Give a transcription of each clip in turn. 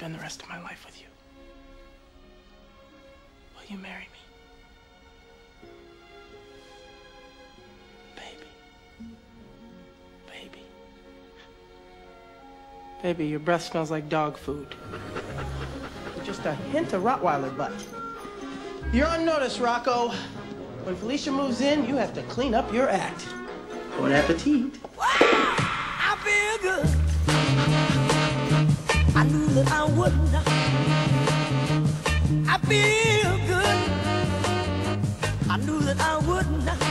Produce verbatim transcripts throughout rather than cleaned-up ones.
spend the rest of my life with you. Will you marry me? Baby. Baby. Baby, your breath smells like dog food. Just a hint of Rottweiler butt. You're on notice, Rocco. When Felicia moves in, you have to clean up your act. Bon appetit. Wow, I feel good. I knew that I would not. I feel good. I knew that I would not.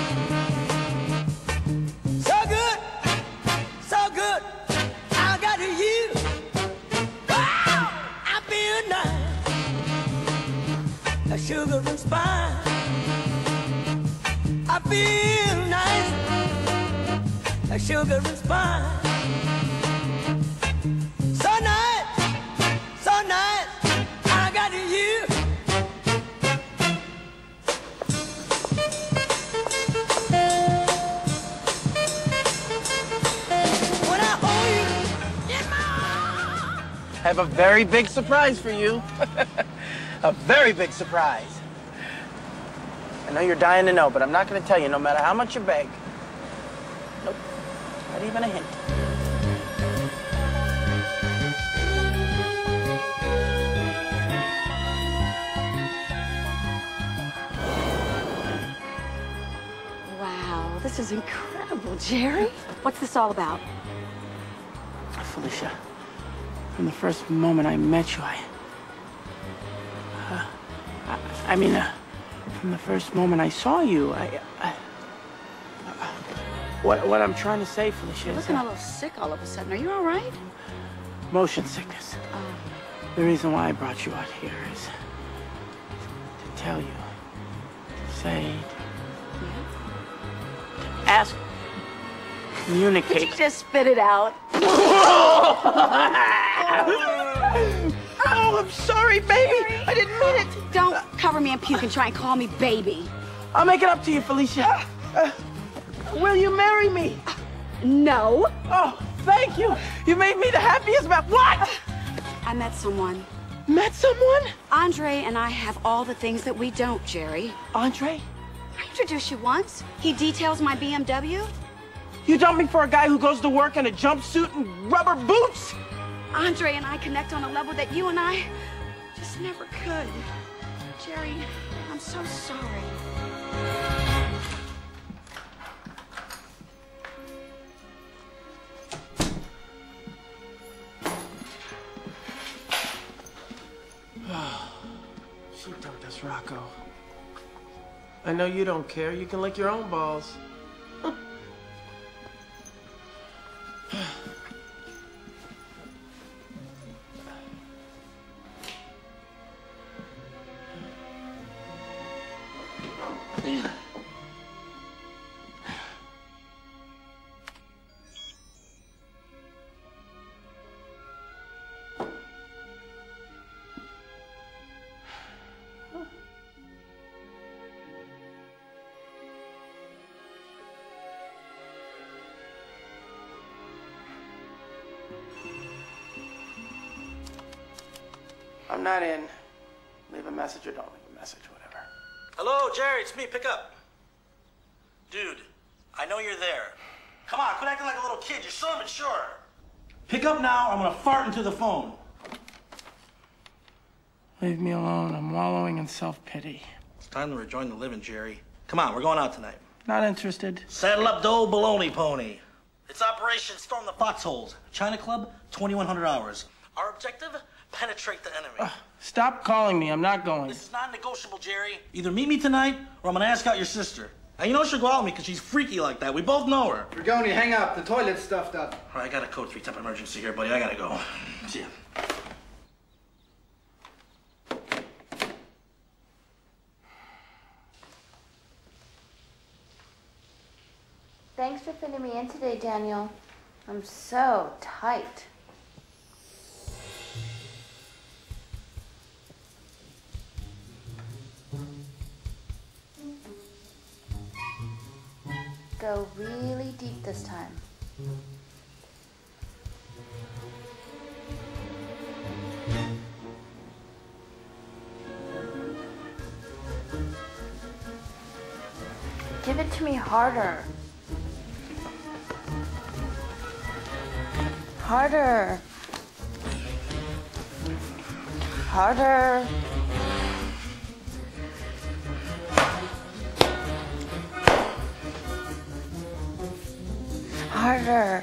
So good, so good. I got you. Wow, I feel nice. A sugar and spice. I feel nice. A sugar and spice. So nice, so nice, I got you. When I hold you in my arms. I have a very big surprise for you. A very big surprise. I know you're dying to know, but I'm not going to tell you no matter how much you beg. Nope, not even a hint. Wow, this is incredible, Jerry. What's this all about? Felicia, from the first moment I met you, I... Uh, I, I mean, uh, from the first moment I saw you, I... I What, what I'm trying to say, Felicia, You're is looking that a little sick all of a sudden. Are you all right? motion sickness. Oh. The reason why I brought you out here is to tell you, to say, to ask, communicate. Could you just spit it out? Oh, I'm sorry, baby. I didn't mean it. Don't cover me in puke and try and call me baby. I'll make it up to you, Felicia. Uh, will you marry me? No. Oh, thank you. You made me the happiest about what? I met someone. Met someone? Andre and I have all the things that we don't, Jerry. Andre? I introduced you once. He details my B M W. You dumped me for a guy who goes to work in a jumpsuit and rubber boots? Andre and I connect on a level that you and I just never could. Jerry, I'm so sorry. She dumped us, Rocco. I know you don't care. You can lick your own balls. I'm not in. Leave a message or don't leave a message, whatever. Hello, Jerry, it's me. Pick up. Dude, I know you're there. Come on, quit acting like a little kid. You're so immature. Pick up now or I'm gonna fart into the phone. Leave me alone. I'm wallowing in self-pity. It's time to rejoin the living, Jerry. Come on, we're going out tonight. Not interested. Saddle up the old baloney pony. It's Operation Storm the Foxholes. China Club, twenty-one hundred hours. Our objective? Penetrate the enemy. Uh, stop calling me. I'm not going. This is non-negotiable, Jerry. Either meet me tonight or I'm gonna ask out your sister. Now, you know she'll go out with me because she's freaky like that. We both know her. Dragoni, hang up. The toilet's stuffed up. All right, I got a code three type emergency here, buddy. I gotta go. See ya. Thanks for fitting me in today, Daniel. I'm so tight. Go really deep this time. Give it to me harder. Harder. Harder. Harder.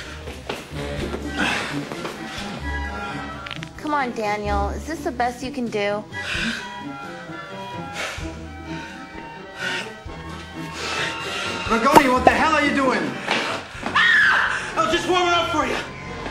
Come on, Daniel. Is this the best you can do? Margoni, what the hell are you doing? I was just warming up for you.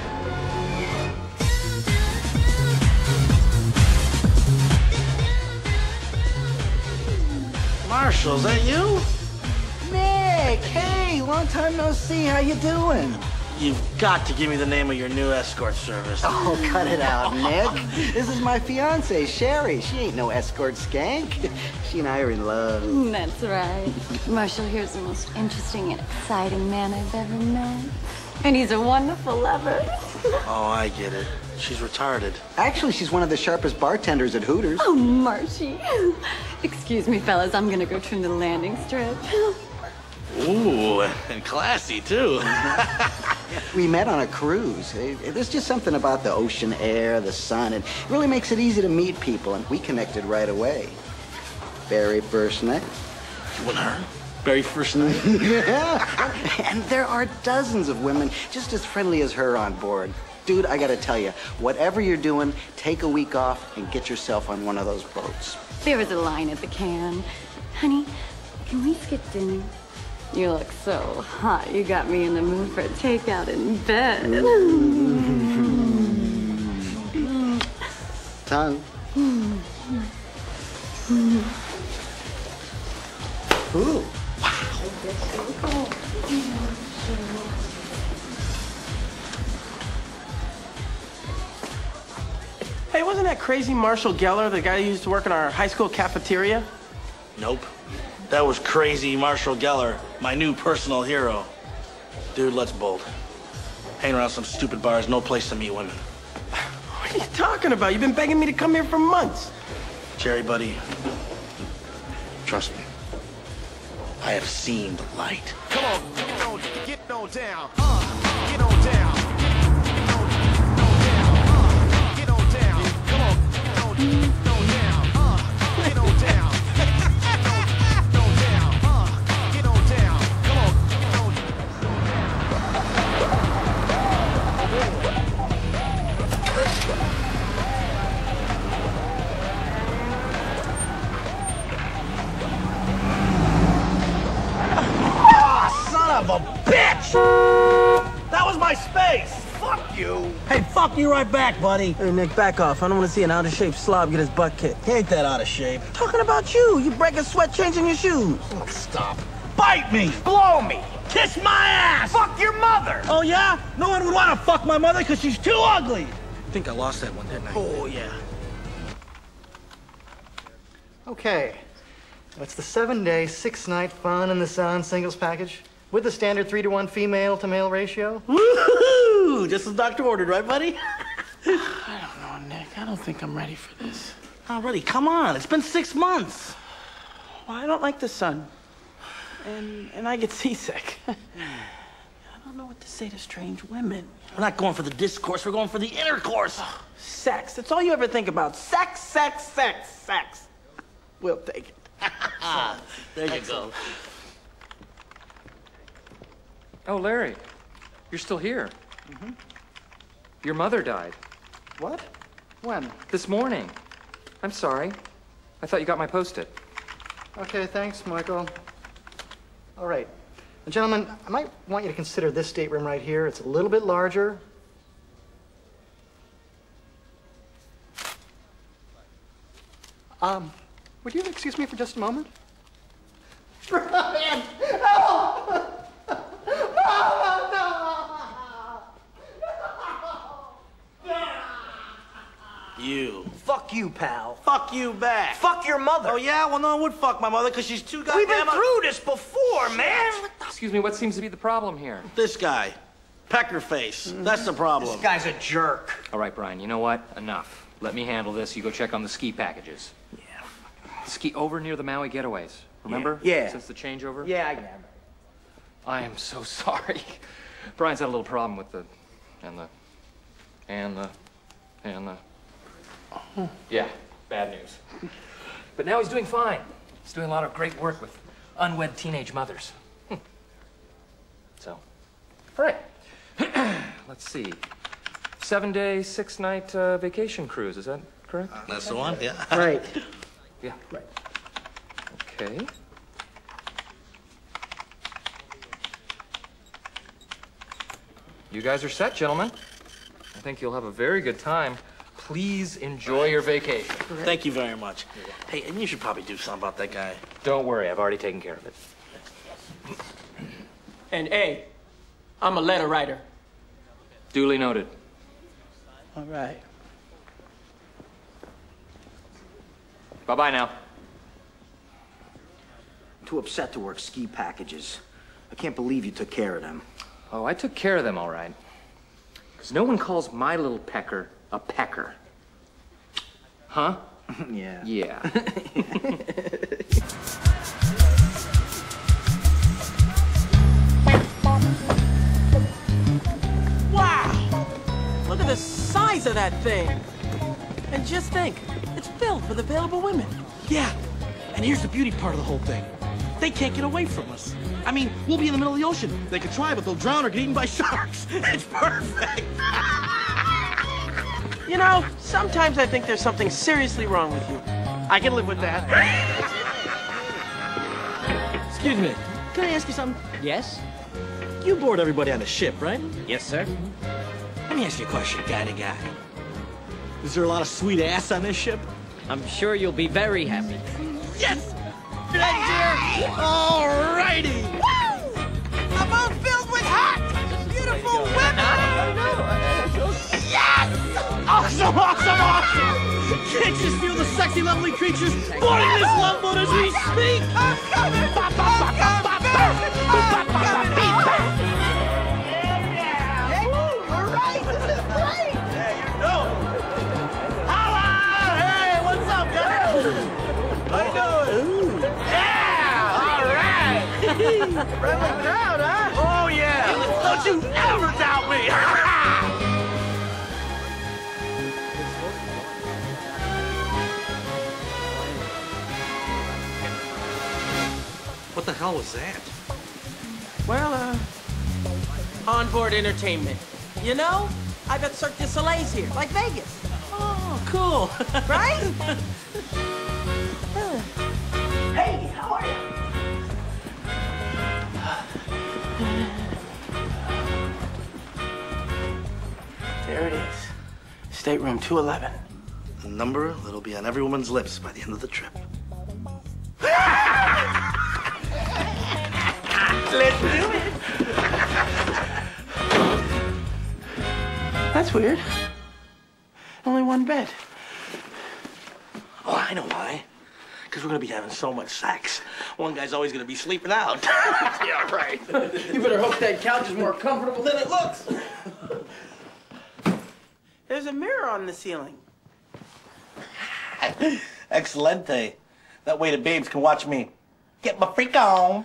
Marshall, is that you? Nick, hey, long time no see. How you doing? You've got to give me the name of your new escort service. Oh, cut it out, Nick. This is my fiance, Sherry. She ain't no escort skank. She and I are in love. That's right. Marshall here's the most interesting and exciting man I've ever met. And he's a wonderful lover. Oh, I get it. She's retarded. Actually, she's one of the sharpest bartenders at Hooters. Oh, Marshy. Excuse me, fellas. I'm gonna go trim the landing strip. Ooh, and classy, too. We met on a cruise. There's just something about the ocean air, the sun. It really makes it easy to meet people, and we connected right away. Very first night. You and her? Very first night? Yeah. And there are dozens of women just as friendly as her on board. Dude, I gotta tell you, whatever you're doing, take a week off and get yourself on one of those boats. There was a line at the can. Honey, can we skip dinner? You look so hot. You got me in the mood for a takeout in bed. Tongue. Ooh. Hey, wasn't that crazy Marshall Geller, the guy who used to work in our high school cafeteria? Nope. That was crazy Marshall Geller, my new personal hero. Dude, let's bolt. Hanging around some stupid bars, no place to meet women. What are you talking about? You've been begging me to come here for months. Jerry, buddy, trust me. I have seen the light. Come on, get on, get on down. Uh, get on down. Get on down. Come on, get on, get on down. Uh, get on down. Of a bitch! That was my space! Fuck you! Hey, fuck you right back, buddy. Hey, Nick, back off. I don't want to see an out-of-shape slob get his butt kicked. He ain't that out of shape. Talking about you. You break a sweat changing your shoes. Oh, stop. Bite me! Blow me! Kiss my ass! Fuck your mother! Oh, yeah? No one would want to fuck my mother because she's too ugly! I think I lost that one, didn't I? Oh, yeah. Okay. That's the seven-day, six-night fun in the sun singles package with the standard three to one female to male ratio. Woohoo! Just as doctor ordered, right, buddy? I don't know, Nick. I don't think I'm ready for this. Not ready? Come on. It's been six months. Well, I don't like the sun. And and I get seasick. I don't know what to say to strange women. We're not going for the discourse. We're going for the intercourse. Oh, sex. That's all you ever think about. Sex, sex, sex, sex. We'll take it. There you go. Oh, Larry, you're still here. Mm-hmm. Your mother died. What? When? This morning. I'm sorry. I thought you got my Post-it. Okay, thanks, Michael. All right. Now, gentlemen, I might want you to consider this stateroom right here. It's a little bit larger. Um, would you excuse me for just a moment? Brian! No! You. Fuck you, pal. Fuck you back. Fuck your mother. Oh, yeah? Well, no one would fuck my mother because she's too goddamn... We've been through this before, man. Excuse me, what seems to be the problem here? This guy. Pecker face. Mm-hmm. That's the problem. This guy's a jerk. All right, Brian, you know what? Enough. Let me handle this. You go check on the ski packages. Yeah. Ski over near the Maui Getaways. Remember? Yeah. Since the changeover? Yeah, I got it. I am so sorry. Brian's had a little problem with the, and the, and the, and the. Oh. Yeah, bad news. But now he's doing fine. He's doing a lot of great work with unwed teenage mothers. So, all right. Let's see. Seven day, six night uh, vacation cruise. Is that correct? That's the one. Yeah. Right. Yeah. Right. Okay. You guys are set, gentlemen. I think you'll have a very good time. Please enjoy your vacation. Thank you very much. Hey, and you should probably do something about that guy. Don't worry, I've already taken care of it. And hey, I'm a letter writer. Duly noted. All right. Bye-bye now. I'm too upset to work ski packages. I can't believe you took care of them. Oh, I took care of them all right. Because no one calls my little pecker a pecker. Huh? Yeah. Yeah. Wow! Look at the size of that thing. And just think, it's built for the available women. Yeah. And here's the beauty part of the whole thing. They can't get away from us. I mean, we'll be in the middle of the ocean. They could try, but they'll drown or get eaten by sharks. It's perfect. You know, sometimes I think there's something seriously wrong with you. I can live with that. Excuse me. Can I ask you something? Yes? You board everybody on the ship, right? Yes, sir. Let me ask you a question, guy to guy. Is there a lot of sweet ass on this ship? I'm sure you'll be very happy. Yes! Hey! All righty! A boat filled with hot, beautiful women! Yes! Awesome, awesome, awesome! Can't you just feel the sexy, lovely creatures boarding this love boat as we speak? I'm coming! I'm coming! I'm coming! Hey, all right, this is great! Yeah, you know it. Holla! Hey, what's up, guys? How you doing? Yeah! All right! Friendly crowd, huh? Oh, yeah! Don't you ever doubt me! What the hell was that? Well, uh, onboard entertainment. You know, I bet Cirque du Soleil's here, like Vegas. Oh, cool. Right? Hey, how are you? There it is. Stateroom two eleven. A number that'll be on every woman's lips by the end of the trip. Let's do it. That's weird. Only one bed. Oh, I know why. Because we're going to be having so much sex. One guy's always going to be sleeping out. Yeah, right. You better hope that couch is more comfortable than it looks. There's a mirror on the ceiling. Excelente. That way the babes can watch me get my freak on.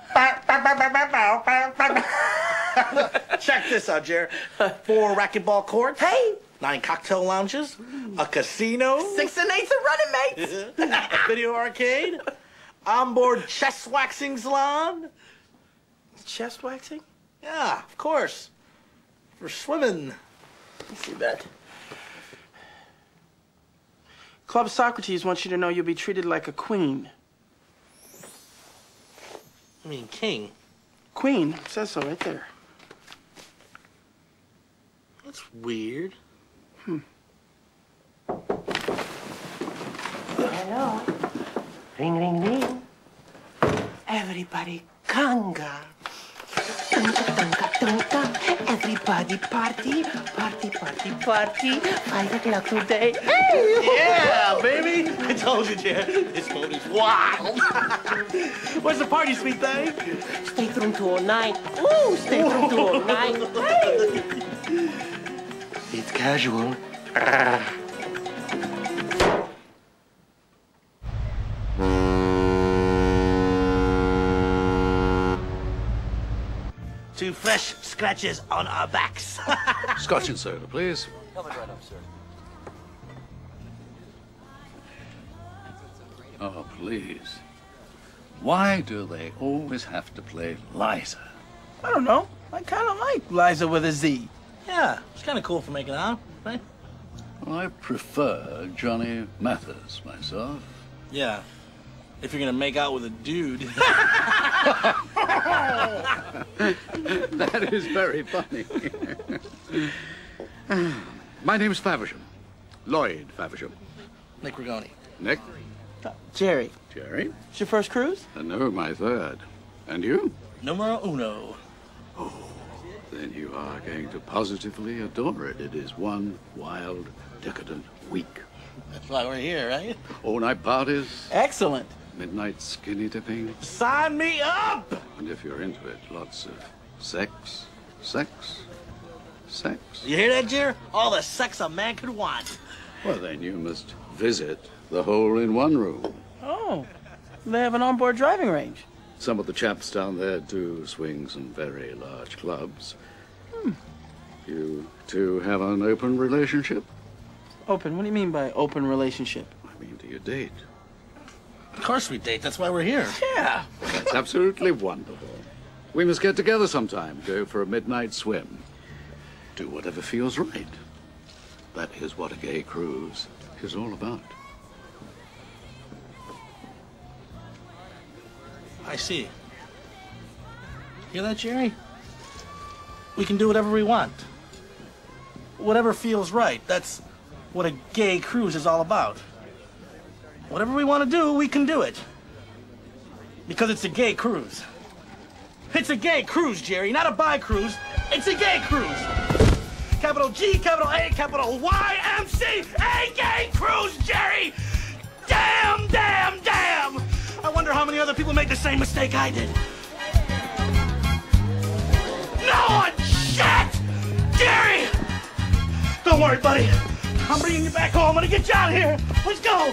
Check this out, Jer. Four racquetball courts. Hey! Nine cocktail lounges. A casino. Six and eight's a running mates. A video arcade. Onboard chest waxing salon. Chest waxing? Yeah, of course. For swimming. Let me see that. Club Socrates wants you to know you'll be treated like a queen. I mean, king. Queen, says so right there. That's weird. Hmm. Hello. Ring, ring, ring. Everybody conga. Tunka, tunka, tunka. Everybody party. Party, party, party. Five o'clock today. Hey! Yeah, baby. I told you, Jer. This boat is wild. Where's the party, sweet thing? Stay room two oh nine. Ooh, stay room two oh nine. Hey! It's casual. Two fresh scratches on our backs. Scotch and soda, please. Coming right up, sir. Oh, please. Why do they always have to play Liza? I don't know. I kind of like Liza with a Z. Yeah, it's kind of cool for making out, right? Well, I prefer Johnny Mathers myself. Yeah, if you're gonna make out with a dude. That is very funny. My name's Faversham. Lloyd Faversham. Nick Rigoni. Nick? Uh, Jerry. Jerry? It's your first cruise? Uh, no, my third. And you? Numero uno. Oh, then you are going to positively adore it. It is one wild, decadent week. That's why we're here, right? All-night parties. Excellent. Midnight skinny dipping. Sign me up! And if you're into it, lots of sex, sex, sex. You hear that, Jer? All the sex a man could want. Well, then you must visit the hole-in-one room. Oh, they have an onboard driving range. Some of the chaps down there do swing some very large clubs. Hmm. You two have an open relationship? Open? What do you mean by open relationship? I mean, do you date? Of course we date. That's why we're here. Yeah. That's absolutely wonderful. We must get together sometime, go for a midnight swim. Do whatever feels right. That is what a gay cruise is all about. I see. Hear that, Jerry? We can do whatever we want. Whatever feels right. That's what a gay cruise is all about. Whatever we want to do, we can do it. Because it's a gay cruise. It's a gay cruise, Jerry, not a bi cruise. It's a gay cruise. Capital G, capital A, capital Y, M C, a gay cruise, Jerry! Damn, damn, damn! I wonder how many other people made the same mistake I did. No, shit! Jerry! Don't worry, buddy. I'm bringing you back home. I'm gonna get you out of here. Let's go!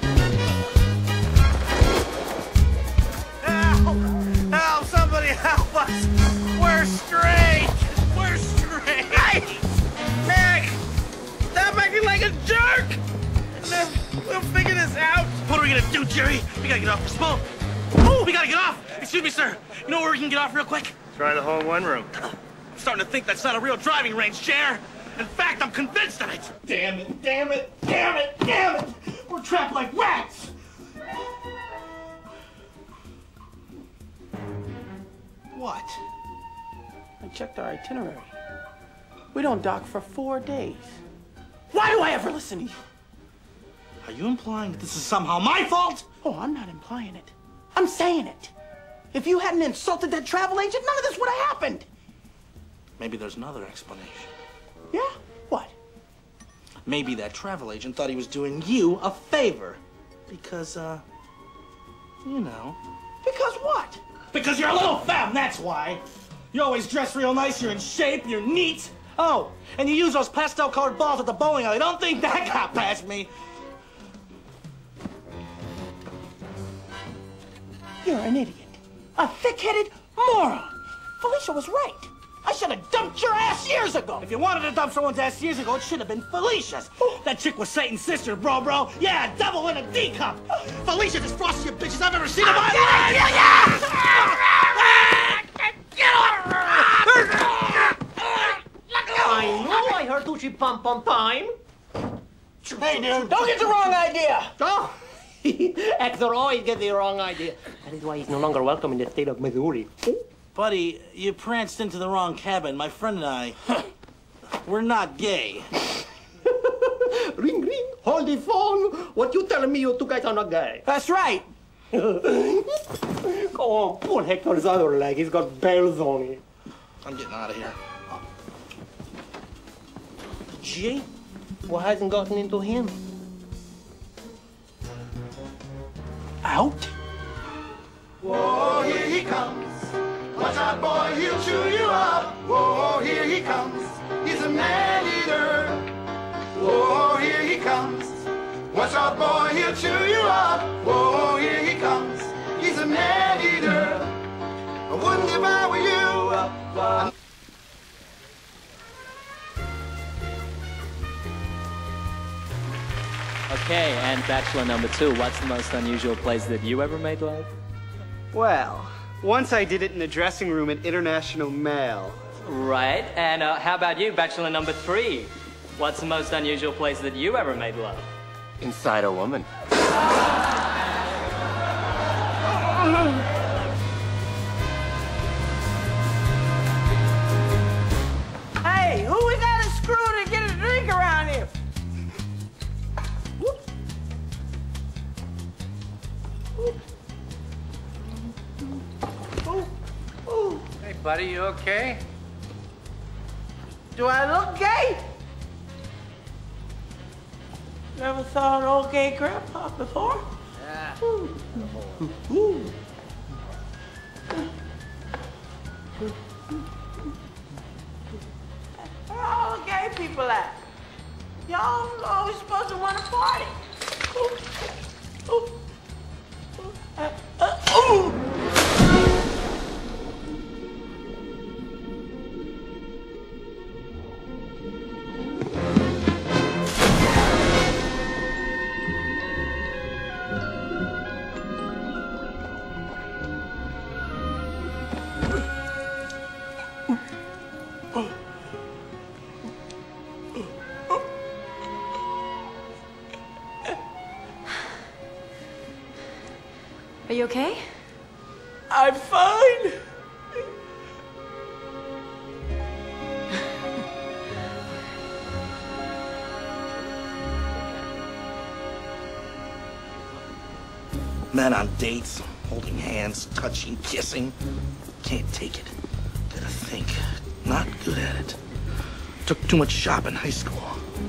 Help! Help! Somebody help us! We're straight! We're straight! Hey! Nick! Stop acting like a jerk! We'll figure this out. What are we gonna do, Jerry? We gotta get off this boat. Oh, we gotta get off! Excuse me, sir. You know where we can get off real quick? Try the hole-in-one room. I'm starting to think that's not a real driving range, Chair. In fact, I'm convinced of it. Damn it, damn it, damn it, damn it! We're trapped like rats! What? I checked our itinerary. We don't dock for four days. Why do I ever listen to you? Are you implying that this is somehow my fault? Oh, I'm not implying it. I'm saying it. If you hadn't insulted that travel agent, none of this would have happened. Maybe there's another explanation. Yeah? What? Maybe that travel agent thought he was doing you a favor. Because, uh, you know. Because what? Because you're a little femme, that's why. You always dress real nice, you're in shape, you're neat. Oh, and you use those pastel-colored balls at the bowling alley. Don't think that got past me. You're an idiot. A thick-headed moron. Felicia was right. I should have dumped your ass years ago. If you wanted to dump someone's ass years ago, it should have been Felicia's. That chick was Satan's sister, bro, bro. Yeah, double in a D cup. Felicia's as frosty a bitch as I've ever seen in my life. Yeah, yeah, I know I heard Tucci pump on time. Hey, dude, don't get the wrong idea. Oh, Hector always gets the wrong idea. That is why he's no longer welcome in the state of Missouri. Buddy, you pranced into the wrong cabin. My friend and I, we're not gay. Ring, ring, hold the phone. What you telling me you two guys are not gay? That's right. Go on, poor Hector's other leg. He's got bells on it. I'm getting out of here. Gee, what hasn't gotten into him? Out? Whoa, here he comes. Watch out, boy, he'll chew you up. Whoa, here he comes. He's a man-eater. Whoa, here he comes. Watch out, boy, he'll chew you up. Whoa, here he comes. He's a man-eater. I wouldn't if I were you. fun. Okay, and bachelor number two, what's the most unusual place that you ever made love? Well, once I did it in a dressing room at International Mail. Right, and uh, how about you, bachelor number three? What's the most unusual place that you ever made love? Inside a woman. Hey, who we got to screw to get a drink around here? Whoop. Whoop. Ooh. Ooh. Hey, buddy, you okay? Do I look gay? Never saw an old gay grandpa before? Yeah. Ooh. Ooh. Where are all the gay people at? Y'all always supposed to want to party. Ooh. Ooh. Ooh. Uh, uh, ooh. Are you okay? I'm fine. Men on dates, holding hands, touching, kissing. Can't take it. Gotta think. Not good at it. Took too much shop in high school.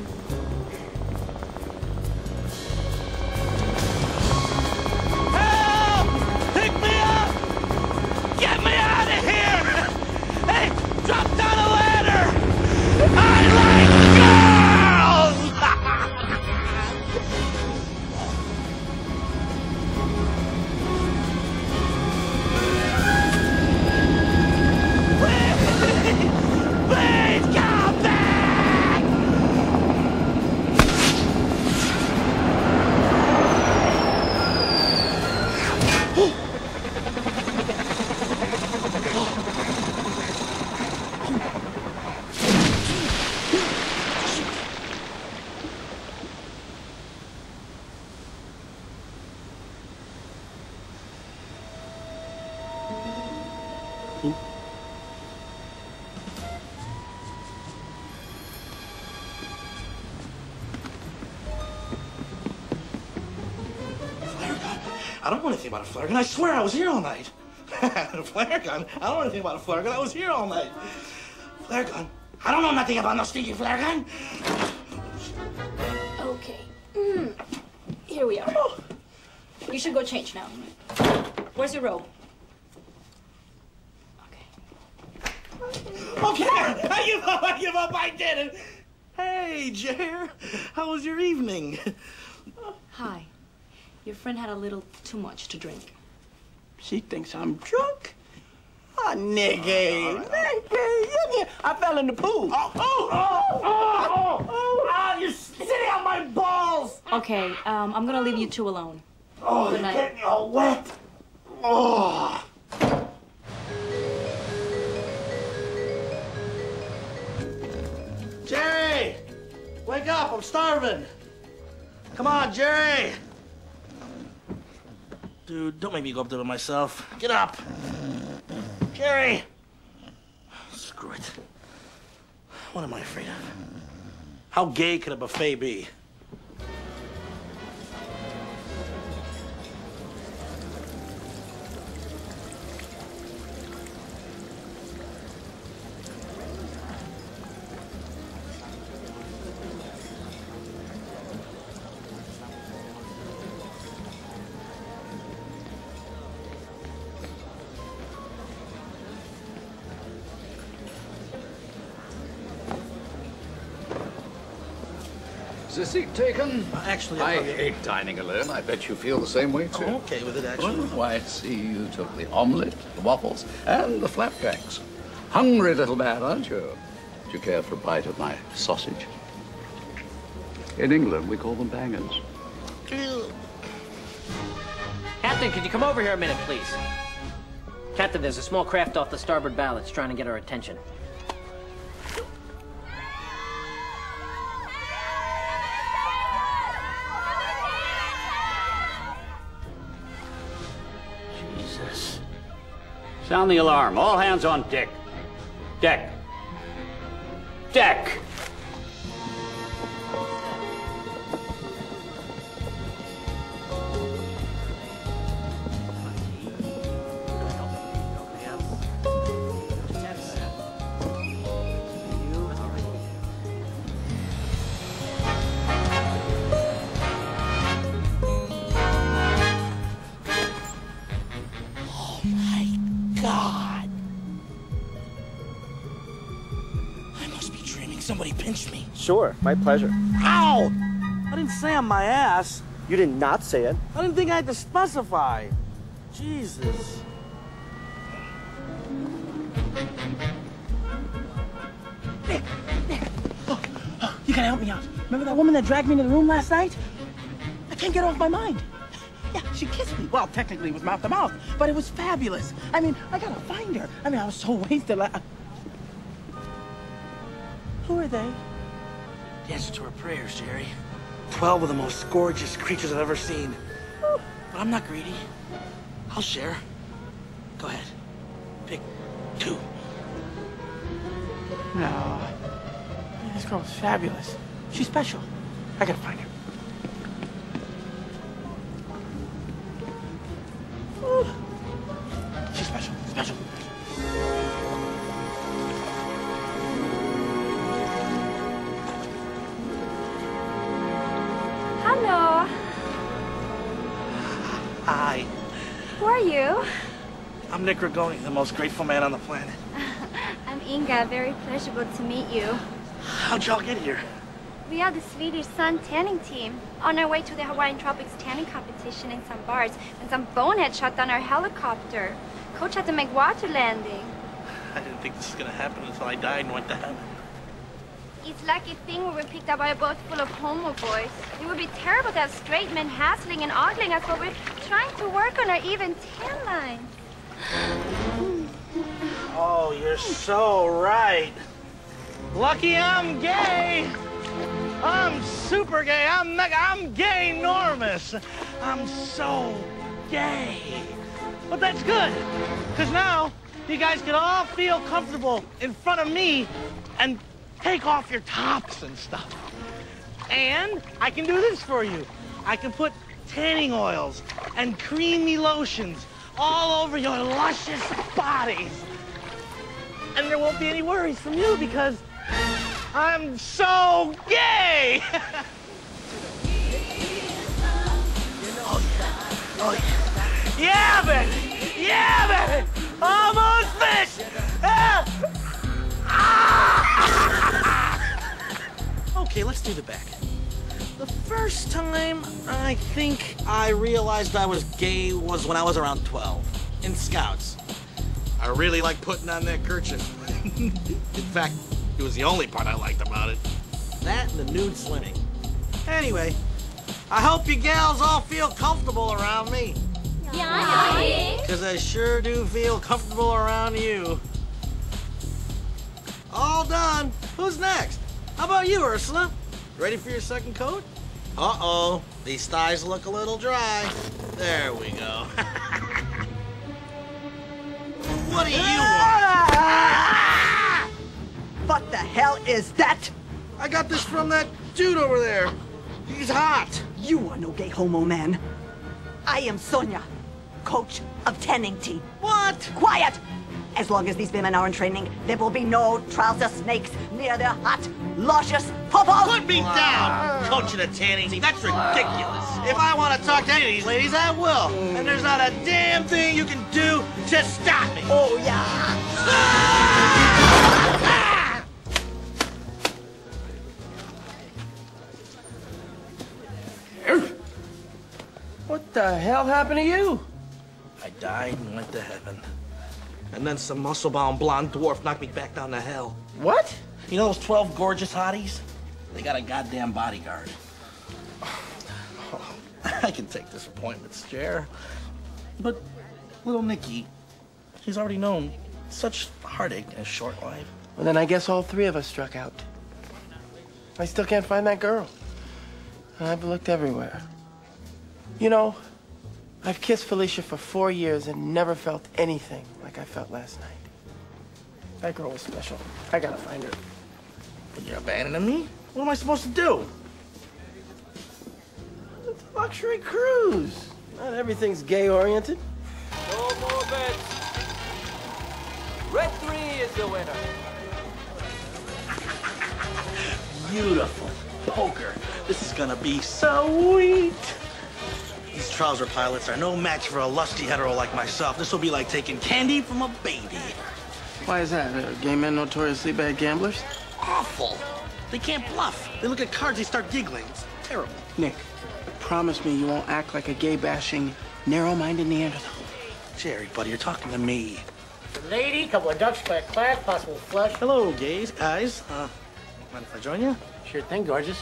I don't know anything about a flare gun. I swear I was here all night. A flare gun? I don't know anything about a flare gun. I was here all night. Flare gun? I don't know nothing about no stinky flare gun. Okay. Mm. Here we are. You should go change now. Where's your robe? Okay, I give up, I give up, I did it. Hey, Jer, how was your evening? Hi. Your friend had a little too much to drink. She thinks I'm drunk? Oh, nigga, nigga, I fell in the pool. Oh, oh, oh, oh, oh, oh, you're sitting on my balls. Okay, um, I'm gonna leave you two alone. Oh, Good you night. get me all wet. Oh. Jerry, wake up, I'm starving. Come on, Jerry. Dude, don't make me go up there by myself. Get up. Jerry. Screw it. What am I afraid of? How gay could a buffet be? Is this seat taken? Uh, actually, I I'll- hate dining alone. I bet you feel the same way, too. I'm okay with it, actually. Well, why, I see you took the omelet, the waffles, and the flapjacks. Hungry little man, aren't you? Do you care for a bite of my sausage? In England, we call them bangers. Captain, could you come over here a minute, please? Captain, there's a small craft off the starboard bow that's trying to get our attention. Jesus. Sound the alarm. All hands on deck. Deck. Deck! God! I must be dreaming. Somebody pinched me. Sure, my pleasure. Ow! I didn't say on my ass. You did not say it. I didn't think I had to specify. Jesus. Nick, Nick. Oh, oh, you gotta help me out. Remember that woman that dragged me into the room last night? I can't get off my mind. Yeah, she kissed me. Well, technically it was mouth to mouth, but it was fabulous. I mean, I gotta find her. I mean, I was so wasted. Like, who are they? The answer to her prayers, Jerry. Twelve of the most gorgeous creatures I've ever seen. But I'm not greedy. I'll share. Go ahead. Pick two. No. This girl is fabulous. She's special. I gotta find her. Ooh. She's special. Special. Hello. Hi. Who are you? I'm Nick Rigoni, the most grateful man on the planet. I'm Inga. Very pleasurable to meet you. How'd y'all get here? We are the Swedish Sun tanning team. On our way to the Hawaiian Tropics tanning competition in some bars, and some bonehead shot down our helicopter. Coach had to make water landing. I didn't think this was gonna happen until I died and went to heaven. It's lucky thing we were picked up by a boat full of homo boys. It would be terrible to have straight men hassling and ogling us while we're trying to work on our even tan lines. Oh, you're so right. Lucky I'm gay. I'm super gay. I'm mega. I'm gay-normous. I'm so gay. But that's good, because now you guys can all feel comfortable in front of me and take off your tops and stuff. And I can do this for you. I can put tanning oils and creamy lotions all over your luscious bodies. And there won't be any worries from you because I'm so gay! Oh, yeah. Oh, yeah. Yeah, baby! Yeah, baby! Almost finished! Ah! Ah! Okay, let's do the back. The first time I think I realized I was gay was when I was around twelve, in Scouts. I really liked putting on that kerchief. In fact, it was the only part I liked about it. That and the nude swimming. Anyway, I hope you gals all feel comfortable around me. Yeah. Because I sure do feel comfortable around you. All done. Who's next? How about you, Ursula? Ready for your second coat? Uh-oh. These thighs look a little dry. There we go. What do you want? What the hell is that? I got this from that dude over there. He's hot. You are no gay homo man. I am Sonia, coach of tanning team. What? Quiet! As long as these women are in training, there will be no trouser snakes near their hot, luscious popos. Put me down, coach of the tanning team. That's ridiculous. If I want to talk to any of these ladies, I will. And there's not a damn thing you can do to stop me. Oh, yeah. Ah! What the hell happened to you? I died and went to heaven. And then some muscle-bound blonde dwarf knocked me back down to hell. What? You know those twelve gorgeous hotties? They got a goddamn bodyguard. Oh, I can take disappointments, Jer. But little Nicky, she's already known such heartache in a short life. Well, then I guess all three of us struck out. I still can't find that girl. I've looked everywhere. You know, I've kissed Felicia for four years and never felt anything like I felt last night. That girl was special. I gotta find her. But you're abandoning me? What am I supposed to do? It's a luxury cruise. Not everything's gay-oriented. No more bets. Red three is the winner. Beautiful poker. This is gonna be sweet. These trouser pilots are no match for a lusty hetero like myself. This will be like taking candy from a baby. Why is that? Are gay men notoriously bad gamblers? Awful. They can't bluff. They look at cards, they start giggling. It's terrible. Nick, promise me you won't act like a gay-bashing, narrow-minded Neanderthal. Jerry, buddy, you're talking to me. Lady, couple of ducks, clack, clack, possible flush. Hello, gays, guys. Uh, mind if I join you? Sure thing, gorgeous.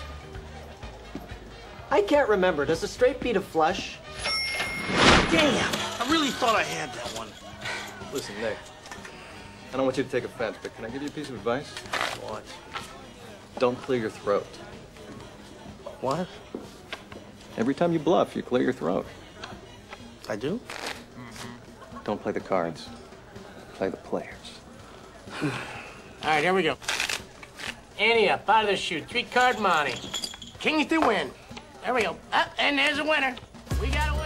I can't remember. Does a straight beat a flush? Damn! I really thought I had that one. Listen, Nick. I don't want you to take offense, but can I give you a piece of advice? What? Don't clear your throat. What? Every time you bluff, you clear your throat. I do? Mm-hmm. Don't play the cards. Play the players. All right, here we go. Ante up, out of the chute. Three card money. King to win. There we go. Up, and there's a winner. We got a winner.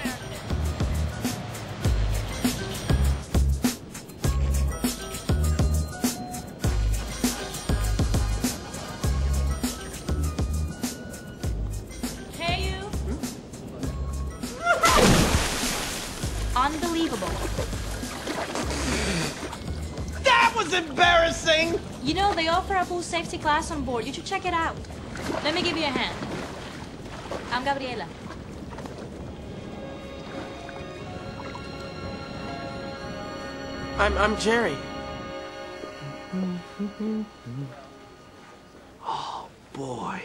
Hey, you. Unbelievable. That was embarrassing! You know, they offer a pool safety class on board. You should check it out. Let me give you a hand. I'm Gabriela. I'm, I'm Jerry. Oh, boy.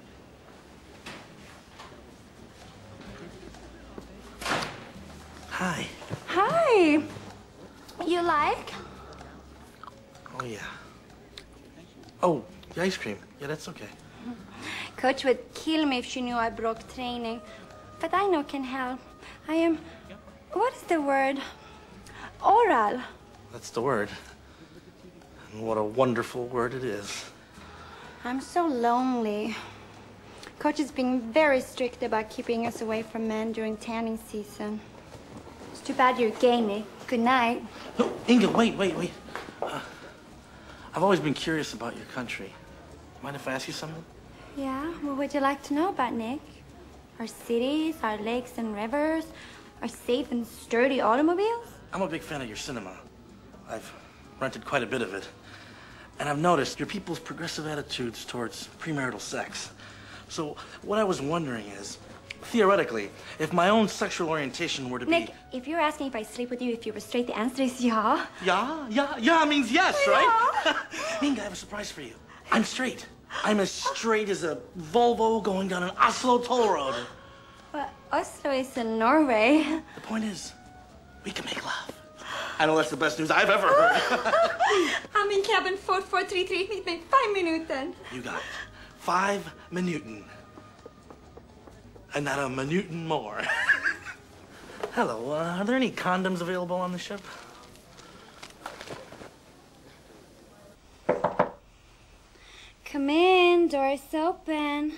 Hi. Hi. You like? Oh, yeah. Oh, the ice cream. Yeah, that's okay. Coach would kill me if she knew I broke training. But I know can help. I am... What is the word? Oral. That's the word. And what a wonderful word it is. I'm so lonely. Coach is being very strict about keeping us away from men during tanning season. It's too bad you're gay, Nick. Good night. No, Inga, wait, wait, wait. Uh, I've always been curious about your country. Mind if I ask you something? Yeah? What would you like to know about, Nick? Our cities, our lakes and rivers, our safe and sturdy automobiles? I'm a big fan of your cinema. I've rented quite a bit of it. And I've noticed your people's progressive attitudes towards premarital sex. So what I was wondering is, theoretically, if my own sexual orientation were to Nick, be... if you're asking if I sleep with you if you were straight, the answer is yeah. Yeah? Yeah? Yeah means yes, right? Inga, I have a surprise for you. I'm straight. I'm as straight as a Volvo going down an Oslo toll road. Well, Oslo is in Norway. The point is, we can make love. I know that's the best news I've ever heard. I'm in cabin four four three three. Meet me five minutes then. You got it. Five minuten. And not a minuten more. Hello, uh, are there any condoms available on the ship? Come in, door's open.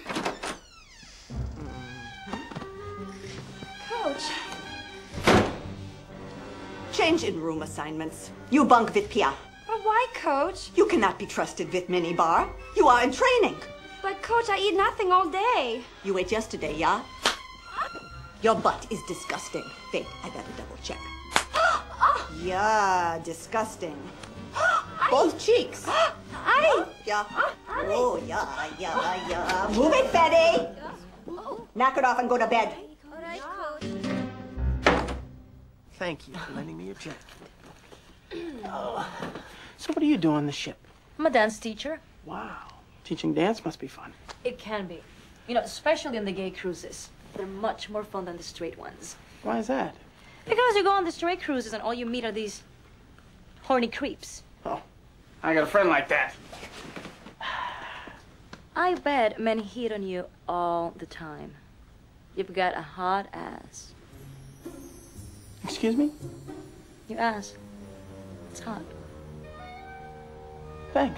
Coach. Change in room assignments. You bunk with Pia. But why, Coach? You cannot be trusted with minibar. You are in training. But, Coach, I eat nothing all day. You ate yesterday, yeah? Your butt is disgusting. Wait, I better double check. Yeah, disgusting. Both cheeks. Aye. Yeah. Oh, yeah, yeah, yeah. Move it, Betty. Knock it off and go to bed. Thank you for lending me your jacket. Oh. So what do you do on the ship? I'm a dance teacher. Wow. Teaching dance must be fun. It can be. You know, especially on the gay cruises. They're much more fun than the straight ones. Why is that? Because you go on the straight cruises and all you meet are these horny creeps. Oh, I got a friend like that. I bet men hit on you all the time. You've got a hot ass. Excuse me? Your ass. It's hot. Thanks.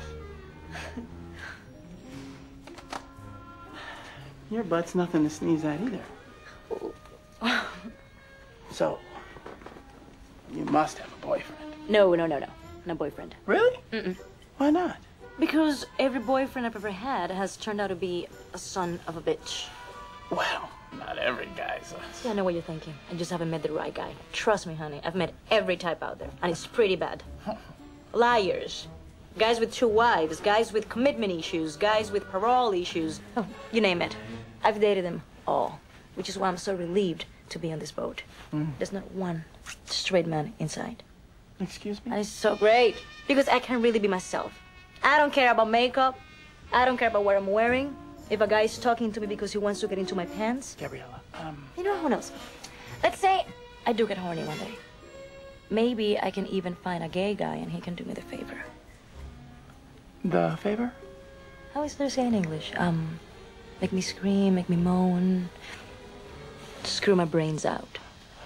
Your butt's nothing to sneeze at either. So, you must have a boyfriend. No, no, no, no. No boyfriend. Really? Mm-mm. Why not? Because every boyfriend I've ever had has turned out to be a son of a bitch. Well, not every guy, so... See, I know what you're thinking. I just haven't met the right guy. Trust me, honey. I've met every type out there, and it's pretty bad. Liars. Guys with two wives, guys with commitment issues, guys with parole issues. Oh, you name it. I've dated them all, which is why I'm so relieved to be on this boat. Mm. There's not one straight man inside. Excuse me? And it's so great, because I can really be myself. I don't care about makeup. I don't care about what I'm wearing. If a guy is talking to me because he wants to get into my pants. Gabriella, um... You know, who knows? Let's say I do get horny one day. Maybe I can even find a gay guy and he can do me the favor. The favor? How is there say in English? Um, make me scream, make me moan. Screw my brains out.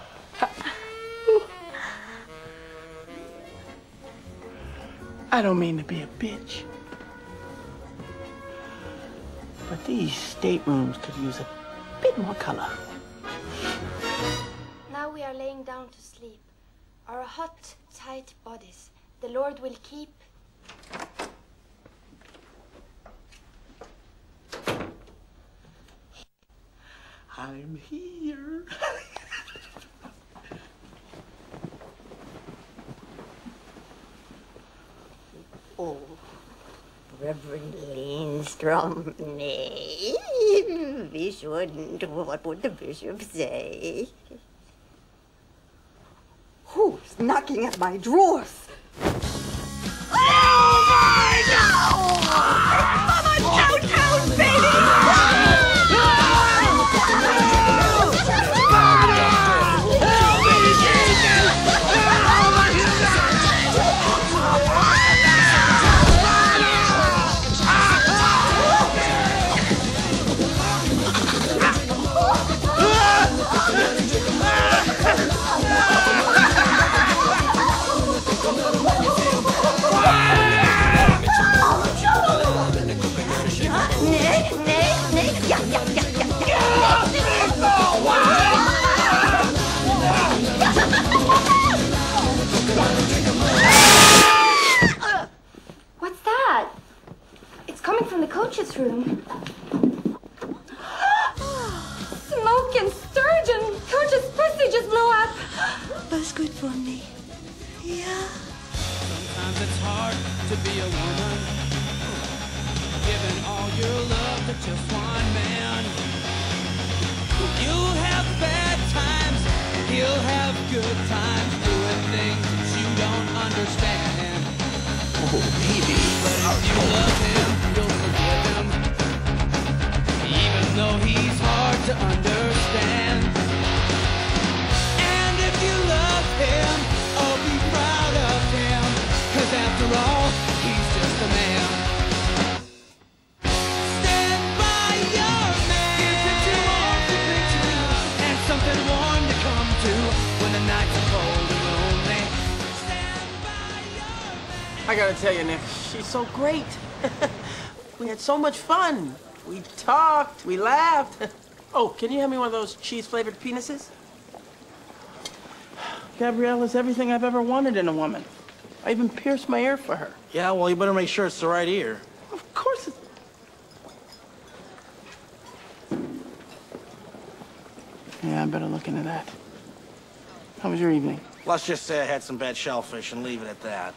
I don't mean to be a bitch. But these staterooms could use a bit more color. Now we are laying down to sleep. Our hot, tight bodies, the Lord will keep. I'm here. Oh, Reverend Lindstrom, nay, we shouldn't. What would the bishop say? Who's knocking at my drawers? Oh my God! Mama, downtown, baby! What's that? It's coming from the coach's room. Smoke and sturgeon! Coach's pussy just blew up! That's good for me. Yeah. Sometimes it's hard to be a woman, giving all your love to just one man. You'll have bad times, he'll have good times, doing things that you don't understand. Oh, baby. But if you love him, you'll forgive him, even though he's hard to understand. And if you love him, oh, be proud of him, 'cause after all, he's just a man. Stand by your man. Here's what you want to bring to you, and something warm to come to when the nights are cold and lonely. I gotta tell you, Nick, she's so great. We had so much fun. We talked, we laughed. Oh, can you have me one of those cheese-flavored penises? Gabriella's everything I've ever wanted in a woman. I even pierced my ear for her. Yeah, well, you better make sure it's the right ear. Of course it's... Yeah, I better look into that. How was your evening? Let's just say I had some bad shellfish and leave it at that.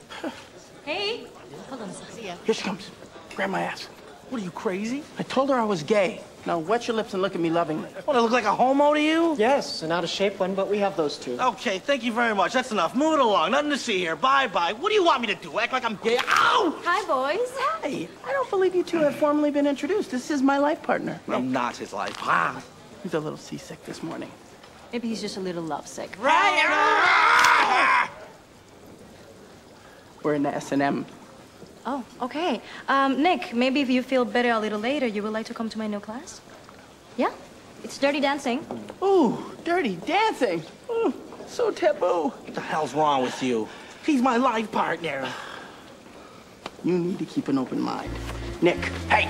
Hey, hold on a second. Here she comes. Grab my ass. What are you, crazy? I told her I was gay. Now wet your lips and look at me lovingly. What, I look like a homo to you? Yes, an out-of-shape one, but we have those too. Okay, thank you very much. That's enough. Move it along. Nothing to see here. Bye-bye. What do you want me to do? Act like I'm gay? Ow! Hi, boys. Hey, I don't believe you two have formally been introduced. This is my life partner. I'm not his life. Ah. He's a little seasick this morning. Maybe he's just a little lovesick. Right. We're in the S and M. Oh, okay. Um, Nick, maybe if you feel better a little later, you would like to come to my new class? Yeah? It's Dirty Dancing. Ooh, Dirty Dancing. Ooh, so taboo. What the hell's wrong with you? He's my life partner. You need to keep an open mind. Nick, hey!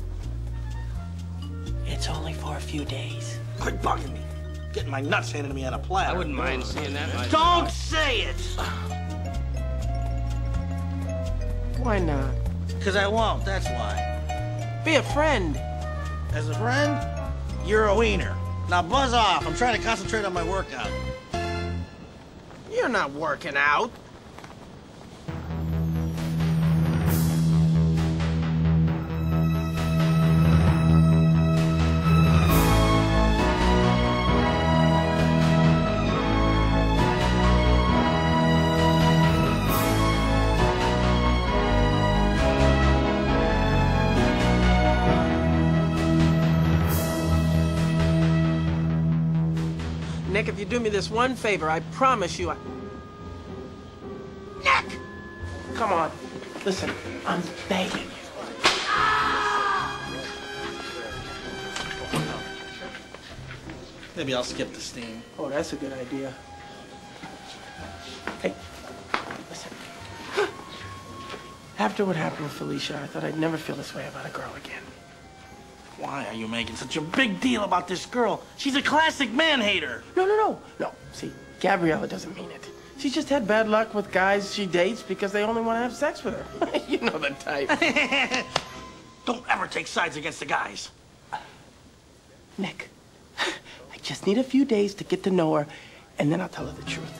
It's only for a few days. Quit bugging me. Getting my nuts handed to me on a platter. I wouldn't mind seeing that. Much. Don't say it! Why not? Because I won't, that's why. Be a friend. As a friend, you're a wiener. Now buzz off. I'm trying to concentrate on my workout. You're not working out. Nick, if you do me this one favor, I promise you I... Nick! Come on. Listen, I'm begging you. Maybe I'll skip the steam. Oh, that's a good idea. Hey, listen. After what happened with Felicia, I thought I'd never feel this way about a girl again. Why are you making such a big deal about this girl? She's a classic man-hater. No, no, no. No, see, Gabriella doesn't mean it. She's just had bad luck with guys she dates because they only want to have sex with her. You know the type. Don't ever take sides against the guys. Nick, I just need a few days to get to know her, and then I'll tell her the truth.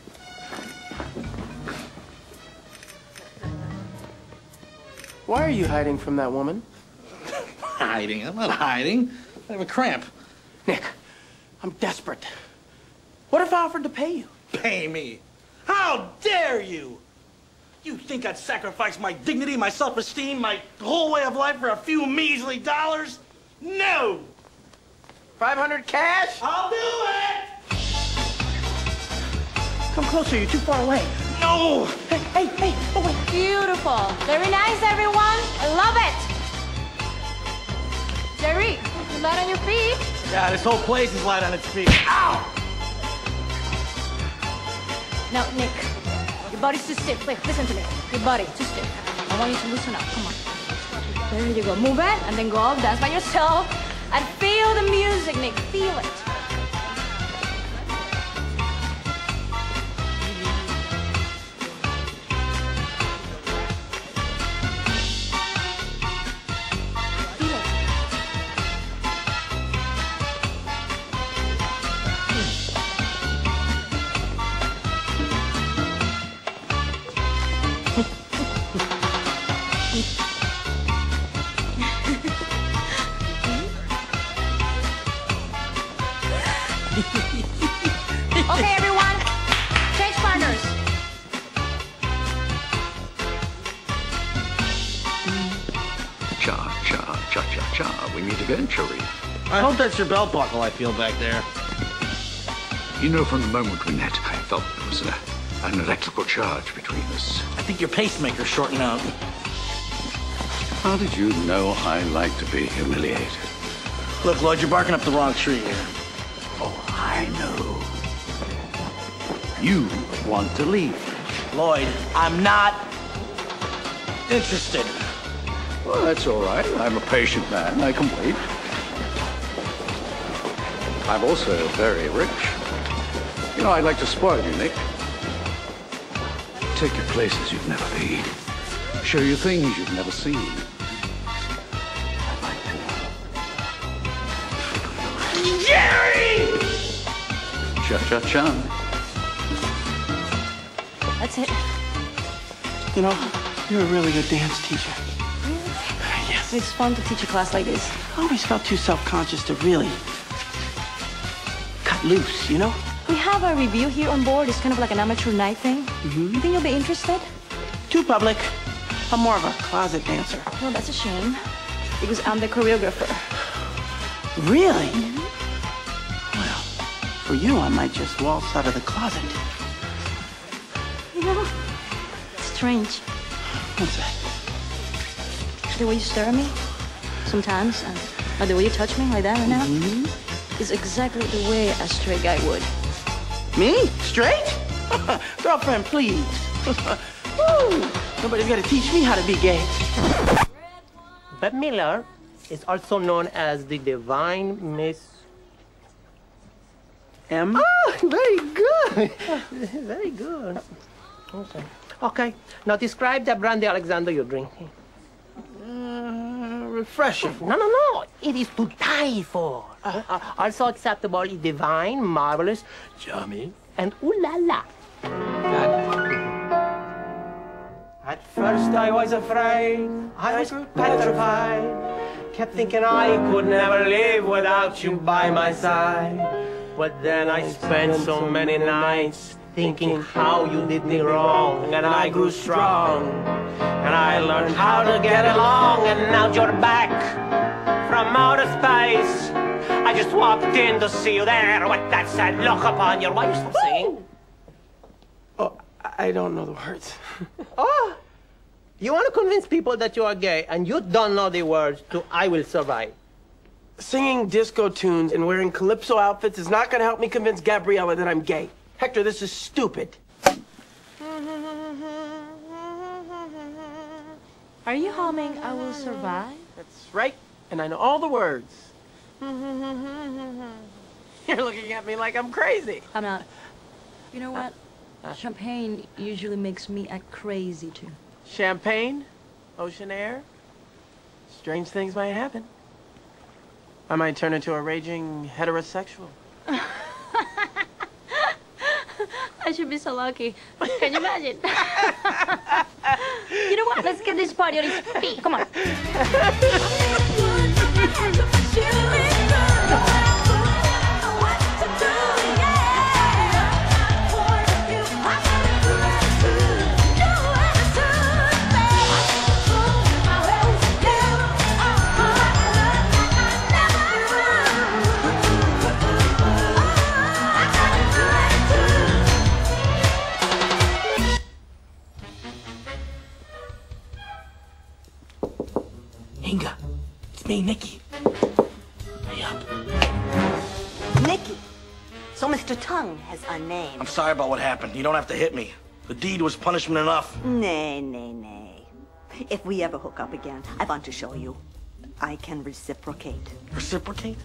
Why are you hiding from that woman? Hiding? I'm not hiding. I have a cramp. Nick, I'm desperate. What if I offered to pay you? Pay me? How dare you? You think I'd sacrifice my dignity, my self-esteem, my whole way of life for a few measly dollars? No! five hundred cash? I'll do it! Come closer, you're too far away. No! Hey, hey, hey, oh wait. Beautiful. Very nice, everyone. I love it. Jerry, you light on your feet. Yeah, this whole place is light on its feet. Ow! Now, Nick, your body's too stiff. Wait, listen to me. Your body's too stiff. I want you to loosen up. Come on. There you go. Move it, and then go off, dance by yourself, and feel the music, Nick. Feel it. Okay, everyone, change partners. Cha, cha, cha, cha, cha. We meet again, shall we? I hope that's your belt buckle I feel back there. You know, from the moment we met, I felt there was a, an electrical charge between us. I think your pacemaker's shorting out. How did you know I like to be humiliated? Look, Lloyd, you're barking up the wrong tree here. Oh, I know. You want to leave. Lloyd, I'm not interested. Well, that's all right. I'm a patient man. I can wait. I'm also very rich. You know, I'd like to spoil you, Nick. Take you places you've never been. Show you things you've never seen. I'd like to. Jerry! Cha-cha-cha. That's it. You know, you're a really good dance teacher. Yes. It's fun to teach a class like this. I always felt too self-conscious to really cut loose, you know? We have a review here on board. It's kind of like an amateur night thing. Mm-hmm. You think you'll be interested? Too public. I'm more of a closet dancer. Well, that's a shame. Because I'm the choreographer. Really? Mm-hmm. Well, for you, I might just waltz out of the closet. You know, it's strange. What's that? The way you stare at me, sometimes, and or the way you touch me like that right now, mm-hmm. is exactly the way a straight guy would. Me? Straight? Girlfriend, please. Woo! Nobody's got to teach me how to be gay. Bette Miller is also known as the Divine Miss M. Oh, very good. Very good. Okay. Okay. Now describe the brandy Alexander you're drinking. Uh, refreshing. No, no, no. It is to die for. Uh, uh, also acceptable is divine, marvelous, yummy, and ooh la la. At first I was afraid, I was petrified. Kept thinking I could never live without you by my side. But then I spent so many nights thinking how you did me wrong, and I grew strong. And I learned how to get along, and now you're back from outer space. I just walked in to see you there with that sad look upon your... Why are you still singing? Oh, I don't know the words. Oh, you want to convince people that you are gay, and you don't know the words to I Will Survive. Singing disco tunes and wearing calypso outfits is not going to help me convince Gabriella that I'm gay. Hector, this is stupid. Are you humming I Will Survive? That's right, and I know all the words. You're looking at me like I'm crazy. I'm not. You know what? Uh, uh, Champagne usually makes me act crazy, too. Champagne? Ocean air? Strange things might happen. I might turn into a raging heterosexual. I should be so lucky. Can you imagine? You know what? Let's get this party on its feet. Come on. Inga, it's me, Nikki. Hurry up. Nikki. So Mister Tongue has a name. I'm sorry about what happened. You don't have to hit me. The deed was punishment enough. Nay, nay, nay. If we ever hook up again, I want to show you. I can reciprocate. Reciprocate?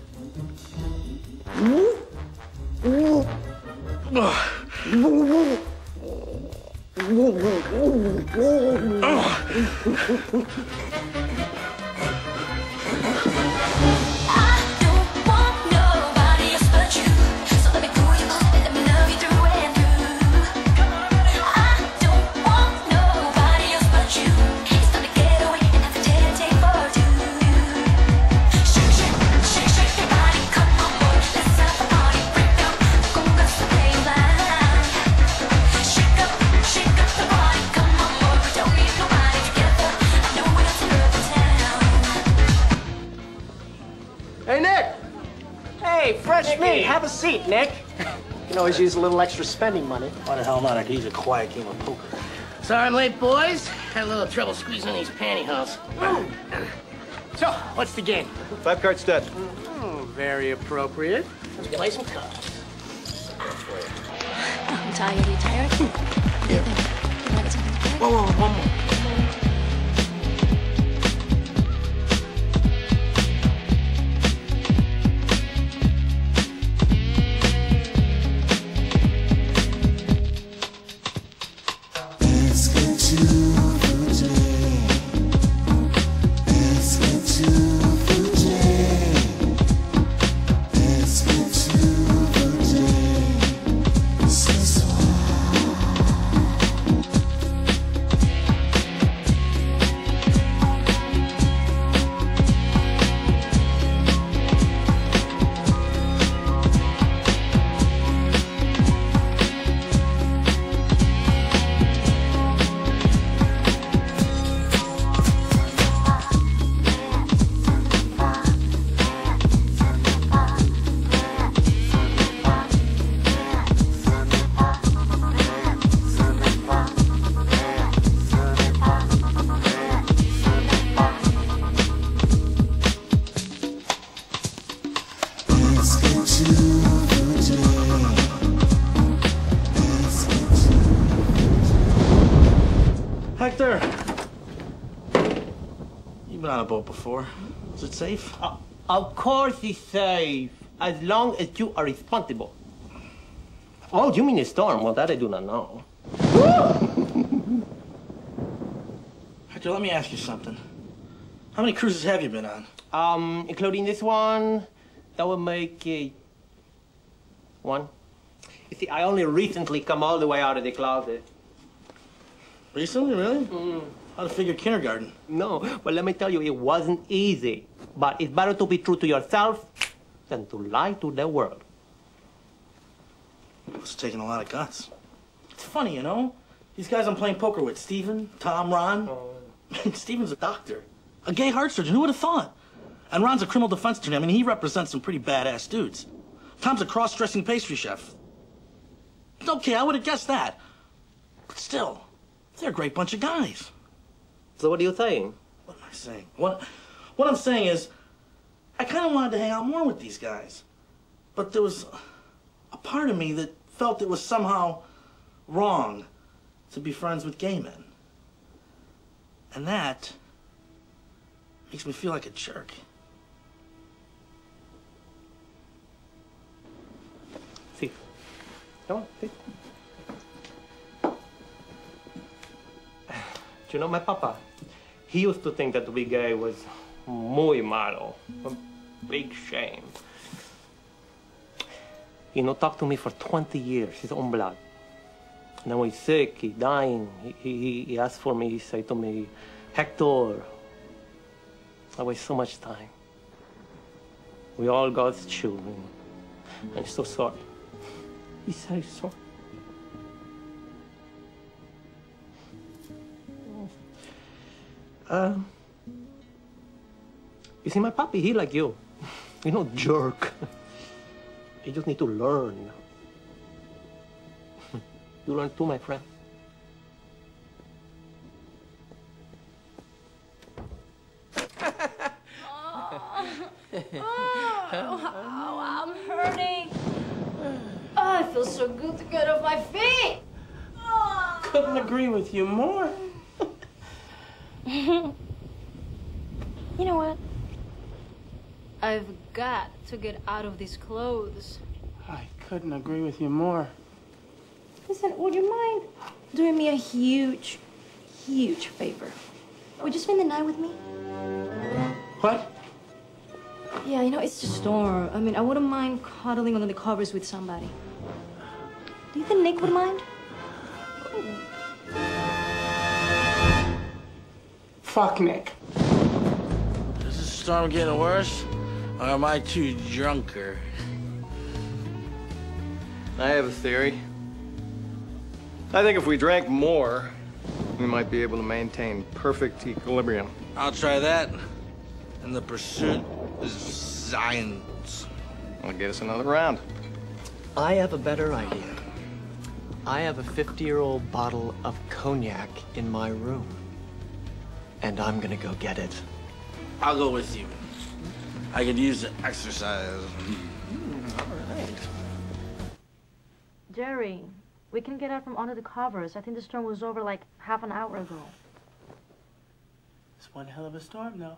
Hey, Nick! Hey, fresh Nicky. meat. Have a seat, Nick. You can always use a little extra spending money. Why the hell not? I could use a quiet game of poker. Sorry I'm late, boys. Had a little trouble squeezing these pantyhose. So, what's the game? Five cards stud. Mm, very appropriate. Let's play some cards. I'm tired. Are you tired? Yeah. Whoa, whoa, whoa, one more. on a boat before. Is it safe? Uh, of course it's safe, as long as you are responsible. Oh, you mean a storm? Well, that I do not know. Hector, let me ask you something. How many cruises have you been on? Um, including this one, that would make it one. You see, I only recently come all the way out of the closet. Recently, really? Mm. I'd have figured kindergarten. No, but let me tell you, it wasn't easy. But it's better to be true to yourself than to lie to the world. It's taking a lot of guts. It's funny, you know? These guys I'm playing poker with, Steven, Tom, Ron. Oh. Steven's a doctor. A gay heart surgeon, who would have thought? And Ron's a criminal defense attorney. I mean, he represents some pretty badass dudes. Tom's a cross-dressing pastry chef. Okay, I would have guessed that. But still, they're a great bunch of guys. So what are you saying? What am I saying? What, what I'm saying is, I kind of wanted to hang out more with these guys. But there was a part of me that felt it was somehow wrong to be friends with gay men. And that makes me feel like a jerk. See. Come on, see. Do you know my papa? He used to think that to be gay was muy malo. A big shame. He no talked to me for twenty years, his own blood. And then when he's sick, he's dying, he, he, he asked for me, he said to me, Hector, I waste so much time. We all God's children. I'm so sorry. He said he's sorry. Uh, you see, my papi, he like you. You know, jerk. You just need to learn. You learn too, my friend. Oh, I'm hurting. Oh, I feel so good to get off my feet. Oh. Couldn't agree with you more. You know what? I've got to get out of these clothes. I couldn't agree with you more. Listen, would you mind doing me a huge, huge favor? Would you spend the night with me? What? Yeah, you know, it's a storm. I mean, I wouldn't mind cuddling under the covers with somebody. Do you think Nick would mind? Fuck Nick. Is this storm getting worse? Or am I too drunker? I have a theory. I think if we drank more, we might be able to maintain perfect equilibrium. I'll try that. In the pursuit of science. I'll get us another round. I have a better idea. I have a fifty-year-old bottle of cognac in my room. And I'm gonna go get it. I'll go with you. I could use the exercise. All right. Jerry, we can get out from under the covers. I think the storm was over like half an hour ago. It's one hell of a storm, though.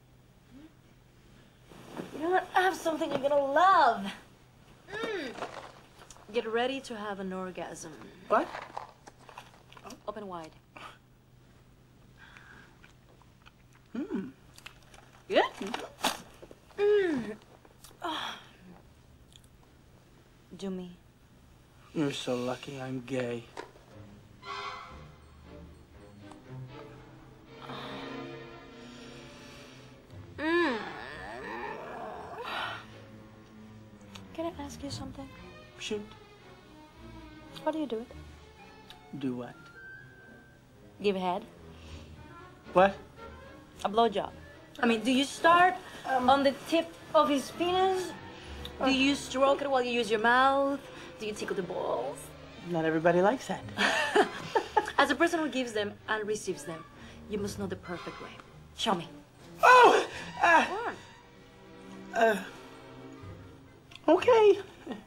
You know what? I have something you're gonna love. Mm. Get ready to have an orgasm. What? Open wide. Hmm. Good? Mm. Oh. Do me. You're so lucky I'm gay. Mm. Can I ask you something? Shoot. How do you do it? Do what? Give head? What? A blowjob. I mean, do you start um, on the tip of his penis? Do you stroke it while you use your mouth? Do you tickle the balls? Not everybody likes that. As a person who gives them and receives them, you must know the perfect way. Show me. Oh! Uh, uh, okay.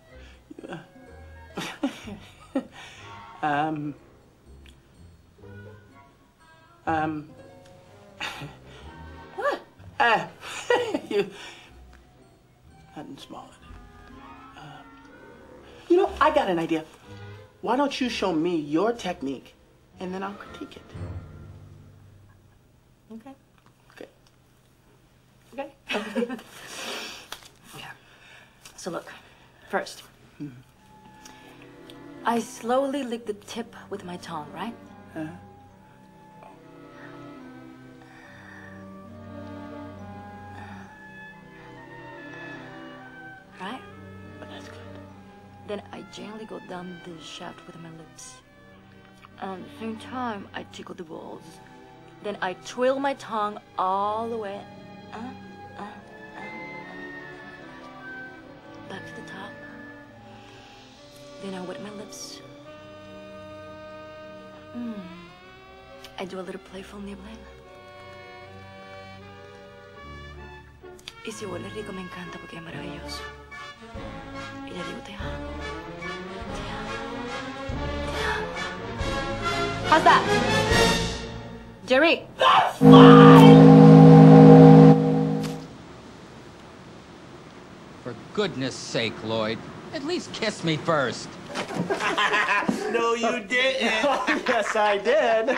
um. Um. What? Ah, you... Nothing small. Uh, you know, I got an idea. Why don't you show me your technique, and then I'll critique it. Okay. Okay. Okay. Yeah. So look, first, Mm-hmm. I slowly lick the tip with my tongue, right? Uh-huh. Right? That's good. Then I gently go down the shaft with my lips. And at the same time, I tickle the balls. Then I twirl my tongue all the way uh, uh, uh, uh, back to the top. Then I wet my lips. Mm. I do a little playful nibbling. Y si huele rico me encanta porque es maravilloso. Y le digo te amo. Te amo. Te amo. How's that? Jerry! That's fine! For goodness sake, Lloyd, at least kiss me first. No, you didn't. Oh, yes, I did.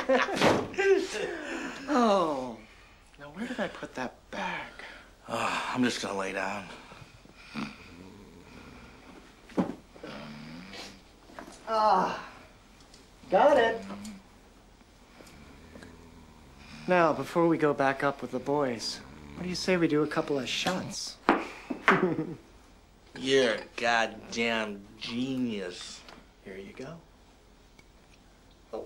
Oh. Now, where did I put that bag? Oh, I'm just gonna lay down. Ah, got it. Now, before we go back up with the boys, what do you say we do a couple of shots? You're a goddamn genius. Here you go. Oh.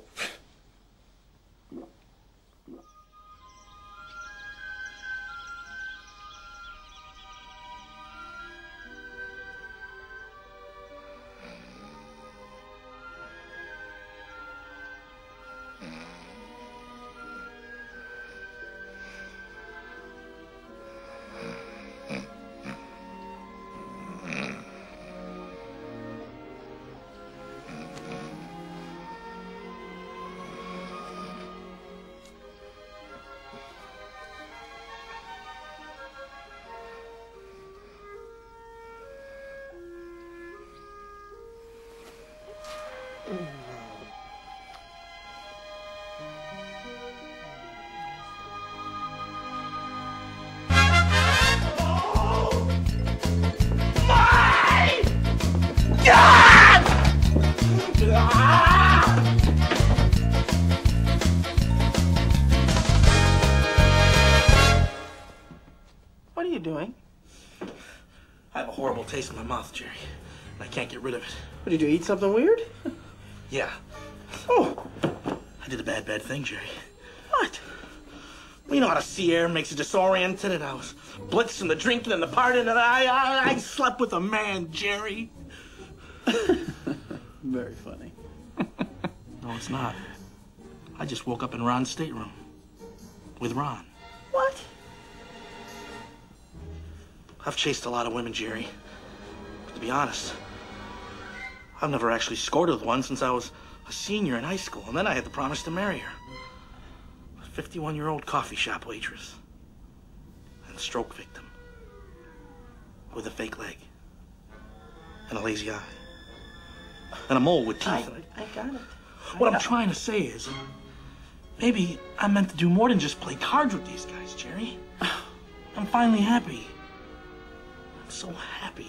What are you doing? I have a horrible taste in my mouth, Jerry, and I can't get rid of it. What did you eat? Something weird? Yeah. Oh, I did a bad, bad thing, Jerry. What? Well, you know how the sea air makes you disoriented, and I was blitzed from the drinking and the partying, and I, I, I slept with a man, Jerry. Very funny. No, it's not. I just woke up in Ron's stateroom with Ron. What? I've chased a lot of women, Jerry. But to be honest, I've never actually scored with one since I was a senior in high school, and then I had the promise to marry her. A fifty-one-year-old coffee shop waitress. And a stroke victim. With a fake leg. And a lazy eye. And a mole with teeth. I, I got it. What I'm trying to say is, maybe I'm meant to do more than just play cards with these guys, Jerry. I'm finally happy. I'm so happy.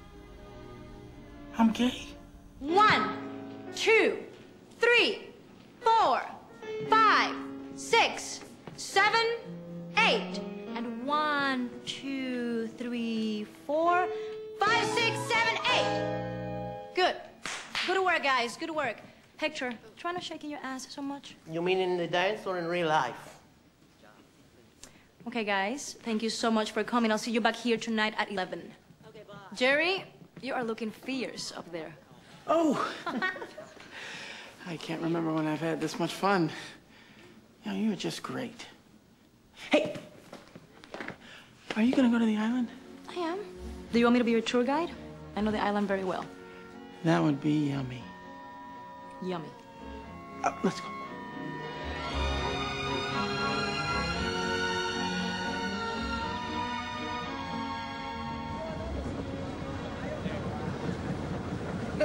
I'm gay. One, two, three, four, five, six, seven, eight. And one, two, three, four, five, six, seven, eight. Good. Good work, guys. Good work. Hector, try not shaking your ass so much. You mean in the dance or in real life? Okay, guys. Thank you so much for coming. I'll see you back here tonight at eleven. Okay, bye. Jerry, you are looking fierce up there. Oh! I can't remember when I've had this much fun. You know, you're just great. Hey! Are you gonna go to the island? I am. Do you want me to be your tour guide? I know the island very well. That would be yummy. Yummy. Uh, let's go.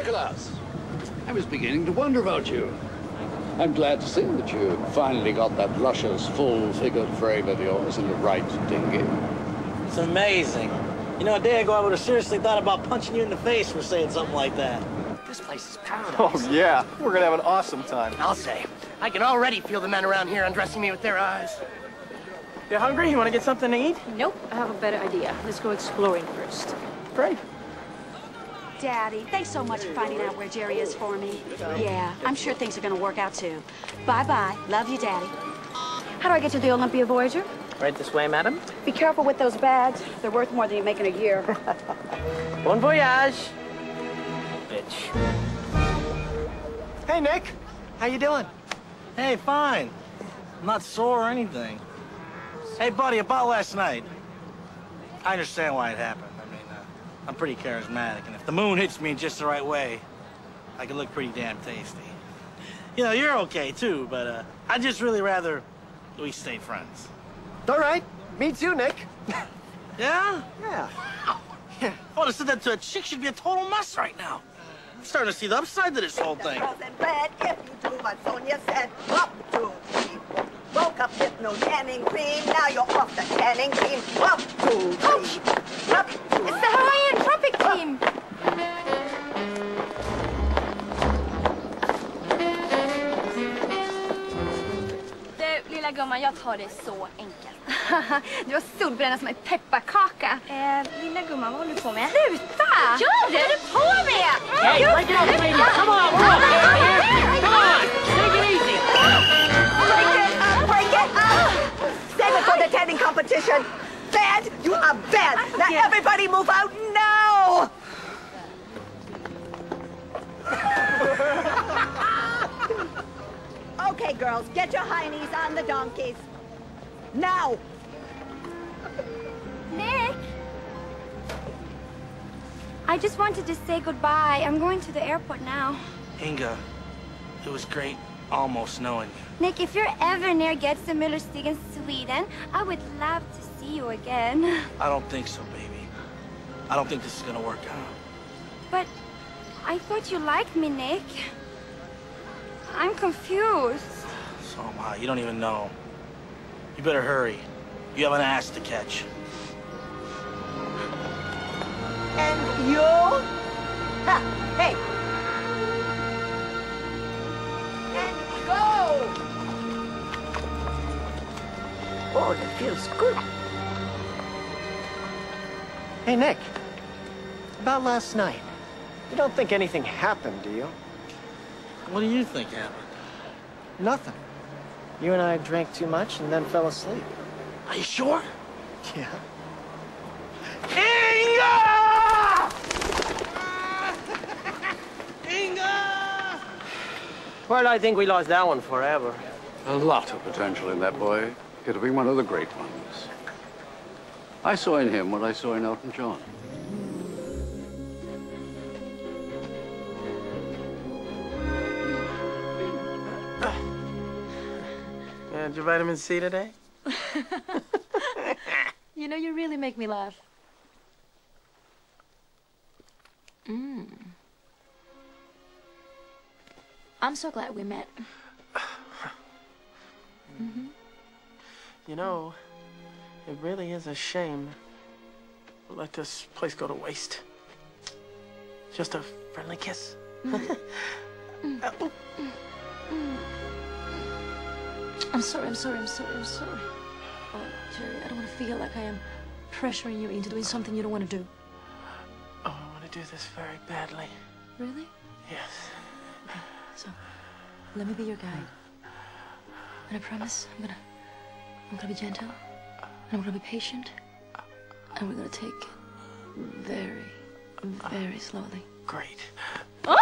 Nicholas! I was beginning to wonder about you. I'm glad to see that you finally got that luscious, full-figured frame of yours in the right dinghy. It's amazing. You know, a day ago I would have seriously thought about punching you in the face for saying something like that. This place is paradise. Oh, yeah. We're gonna have an awesome time. I'll say. I can already feel the men around here undressing me with their eyes. You hungry? You want to get something to eat? Nope, I have a better idea. Let's go exploring first. Great. Daddy, thanks so much for finding out where Jerry is for me. Yeah, I'm sure things are gonna work out too. Bye-bye. Love you, Daddy. How do I get to the Olympia Voyager? Right this way, madam. Be careful with those bags. They're worth more than you make in a year. Bon voyage. Bitch. Hey, Nick. How you doing? Hey, fine. I'm not sore or anything. Hey, buddy, about last night. I understand why it happened. I mean, uh, I'm pretty charismatic, and if the moon hits me in just the right way, I can look pretty damn tasty. You know, you're okay, too, but uh, I'd just really rather we stay friends. All right. Me too, Nick. Yeah? Yeah. Yeah. Oh, to say that to a chick should be a total mess right now. I'm starting to see the upside to this whole thing. Wasn't bad if you do what Sonia said. One, two, three, four. Woke up with no tanning cream. Now you're off the tanning team. One, two, three. Up, two. It's the Hawaiian Tropic team. Du, lilla gumman, jag tar det så enkelt. Du har solbränna som en pepparkaka. Eh, lilla gumman, vad håller du på med? Sluta! Gör det! Vad är du på med? Hey, break it up, baby! Come on, we're up here! Come on! Take it easy! Break it up! Break it up! Save it for the tanning competition. Bad? You are bad. Now everybody move out now! Okay, girls, get your heinies on the donkeys. Now! Nick! I just wanted to say goodbye. I'm going to the airport now. Inga, it was great almost knowing you. Nick, if you're ever near Getsemüllerstigen, Sweden, I would love to see you again. I don't think so, baby. I don't think this is gonna work out. But I thought you liked me, Nick. I'm confused. So am I. You don't even know. You better hurry. You have an ass to catch. And you? Ha! Hey! And go! Oh, that feels good. Hey, Nick. About last night. You don't think anything happened, do you? What do you think happened? Nothing. You and I drank too much and then fell asleep. Are you sure? Yeah. Inga! Inga! Where'd I think we lost that one forever? A lot of potential in that boy. Could have been one of the great ones. I saw in him what I saw in Elton John. Had your vitamin C today? You know, you really make me laugh. Mm. I'm so glad we met. Mm-hmm. You know, it really is a shame to let this place go to waste. Just a friendly kiss. Mm. Mm. Uh, Mm. I'm sorry, I'm sorry, I'm sorry, I'm sorry. Oh, Jerry, I don't want to feel like I am pressuring you into doing something you don't want to do. Oh, I want to do this very badly. Really? Yes. Okay, so, let me be your guide. And I promise I'm gonna, I'm gonna be gentle, and I'm gonna be patient, and we're gonna take it very, very slowly. Great. Oh!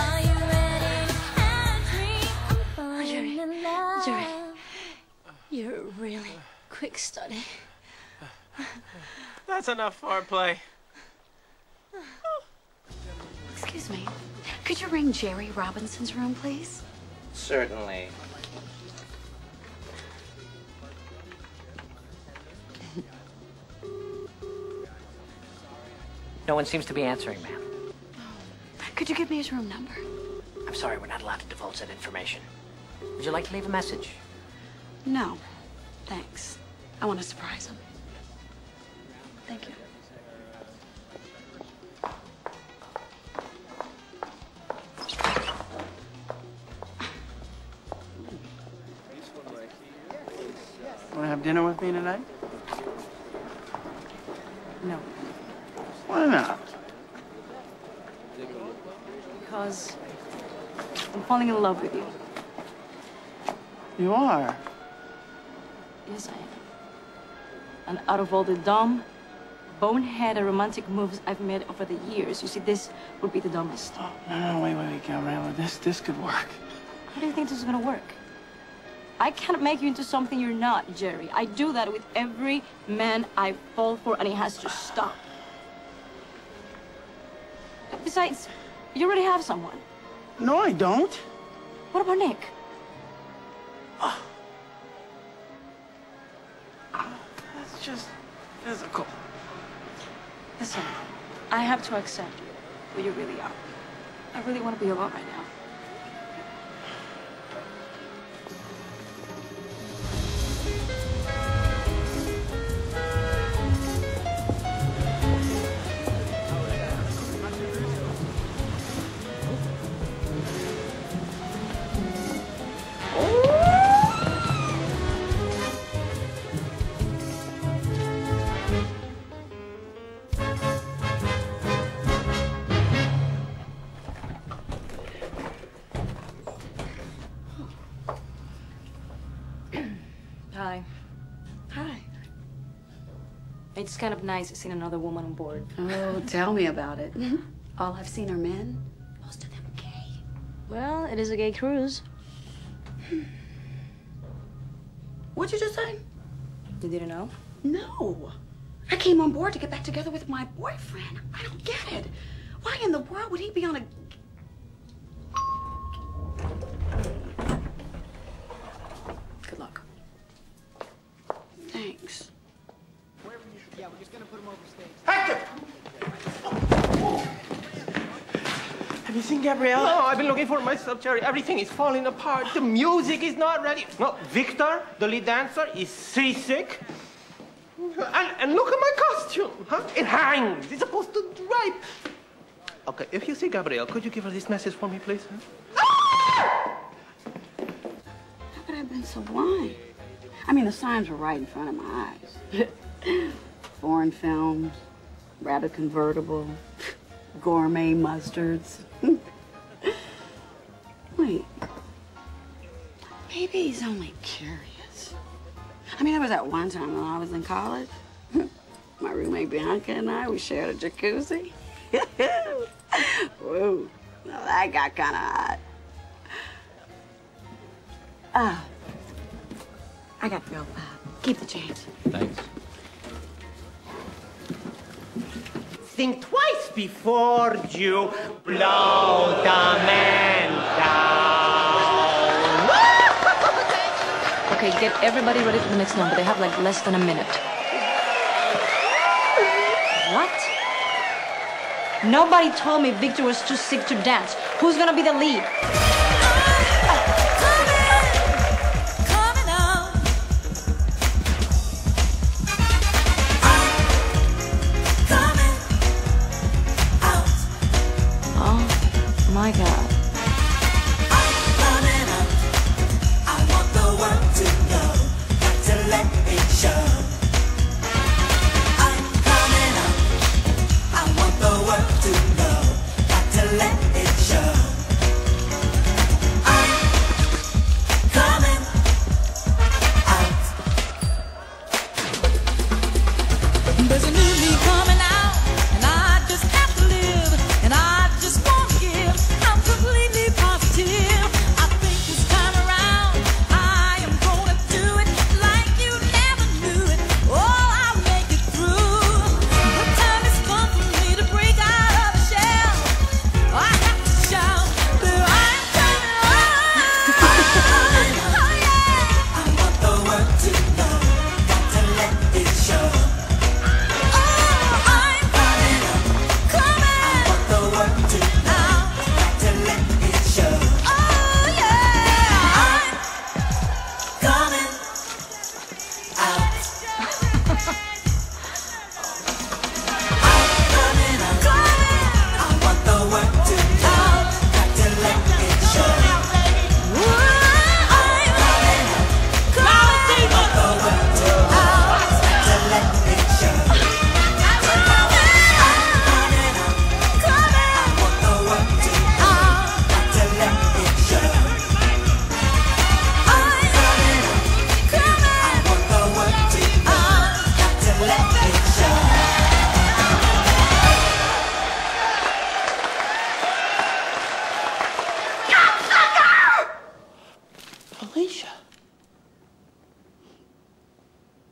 Jerry, Jerry, you're really quick study. That's enough foreplay. Excuse me. Could you ring Jerry Robinson's room, please? Certainly. No one seems to be answering, ma'am. Could you give me his room number? I'm sorry, we're not allowed to divulge that information. Would you like to leave a message? No, thanks. I want to surprise him. Thank you. Want to have dinner with me tonight? No. Why not? Because I'm falling in love with you. You are? Yes, I am. And out of all the dumb, boneheaded romantic moves I've made over the years, you see, this would be the dumbest. Oh, no, no, wait, wait, wait, Gabriella. This, this could work. How do you think this is gonna work? I can't make you into something you're not, Jerry. I do that with every man I fall for, and it has to stop. Besides, you already have someone. No, I don't. What about Nick? Oh. That's just physical. Listen, I have to accept you, who you really are. I really want to be alone right now. Hi. Hi. It's kind of nice seeing another woman on board. Oh, tell me about it. All I've seen are men. Most of them gay. Well, it is a gay cruise. What'd you just say? You didn't know? No. I came on board to get back together with my boyfriend. I don't get it. Why in the world would he be on a... Good luck. Thanks. Yeah, we're just gonna put him over stage. Hector! Have you seen Gabrielle? No, I've been looking for it myself, Jerry. Everything is falling apart. The music is not ready. No, Victor, the lead dancer, is seasick. And, and look at my costume, huh? It hangs. It's supposed to drape. Okay, if you see Gabrielle, could you give her this message for me, please? Huh? How could I have been so blind? I mean, the signs were right in front of my eyes. Foreign films, rabbit convertible, gourmet mustards. Wait. Maybe he's only curious. I mean, there was that one time when I was in college. My roommate Bianca and I, we shared a jacuzzi. Whoa, now that got kind of hot. Ah, I got to go. Uh, keep the change. Thanks. Think twice before you blow the man down. Okay, get everybody ready for the next number. They have like less than a minute. What? Nobody told me Victor was too sick to dance. Who's gonna be the lead? Oh my God. There's a new me coming out, and I just have to live, and I just won't give. I'm completely positive. I think this time around, I am gonna do it like you never.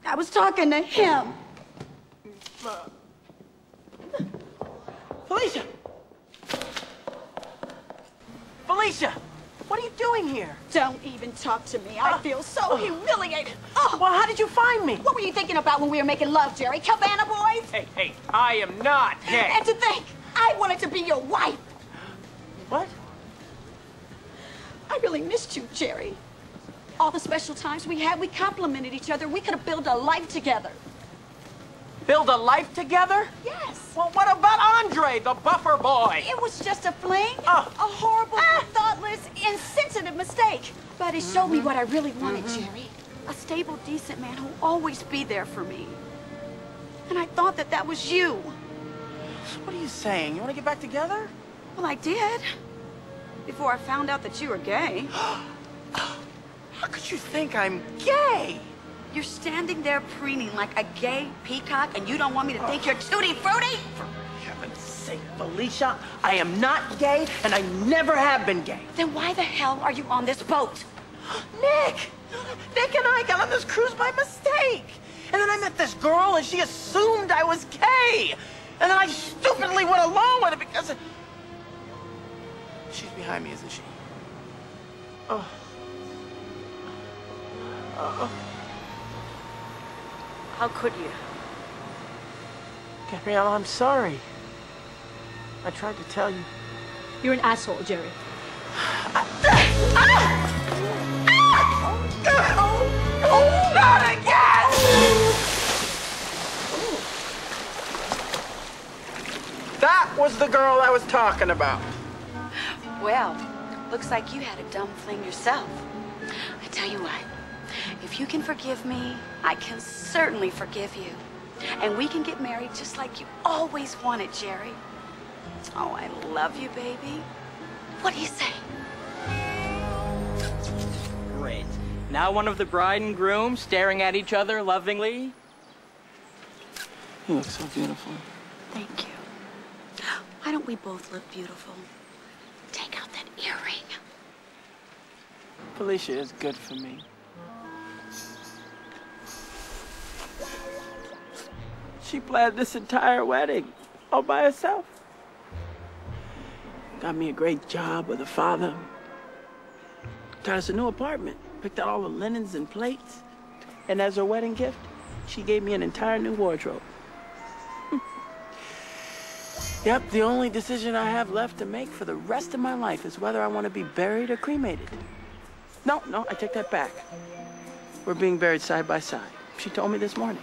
I was talking to him. Felicia! Felicia! What are you doing here? Don't even talk to me. I feel so humiliated. Oh. Well, how did you find me? What were you thinking about when we were making love, Jerry? Cabana Boys? Hey, hey, I am not gay. And to think, I wanted to be your wife. What? I really missed you, Jerry. All the special times we had, we complimented each other. We could have built a life together. Build a life together? Yes. Well, what about Andre, the buffer boy? It was just a fling. Oh. A horrible, ah. thoughtless, insensitive mistake. But it showed mm-hmm. me what I really wanted, mm-hmm. Jerry. A stable, decent man who'll always be there for me. And I thought that that was you. What are you saying? You want to get back together? Well, I did. Before I found out that you were gay. How could you think I'm gay? You're standing there preening like a gay peacock, and you don't want me to think you're tutti frutti? For heaven's sake, Felicia, I am not gay, and I never have been gay. Then why the hell are you on this boat? Nick! Nick and I got on this cruise by mistake. And then I met this girl, and she assumed I was gay. And then I stupidly went along with it because... She's behind me, isn't she? Oh. Oh. How could you? Gabriella, I'm sorry. I tried to tell you. You're an asshole, Jerry. Ah! Ah! Ah! Oh, not again! That was the girl I was talking about. Well, looks like you had a dumb fling yourself. I tell you what, if you can forgive me, I can certainly forgive you. And we can get married just like you always wanted, Jerry. Oh, I love you, baby. What do you say? Great. Now one of the bride and groom staring at each other lovingly. You look so beautiful. Thank you. Why don't we both look beautiful? Take out that earring. Felicia is good for me. She planned this entire wedding all by herself. Got me a great job with a father. Got us a new apartment. Picked out all the linens and plates. And as her wedding gift, she gave me an entire new wardrobe. Yep, the only decision I have left to make for the rest of my life is whether I want to be buried or cremated. No, no, I take that back. We're being buried side by side. She told me this morning.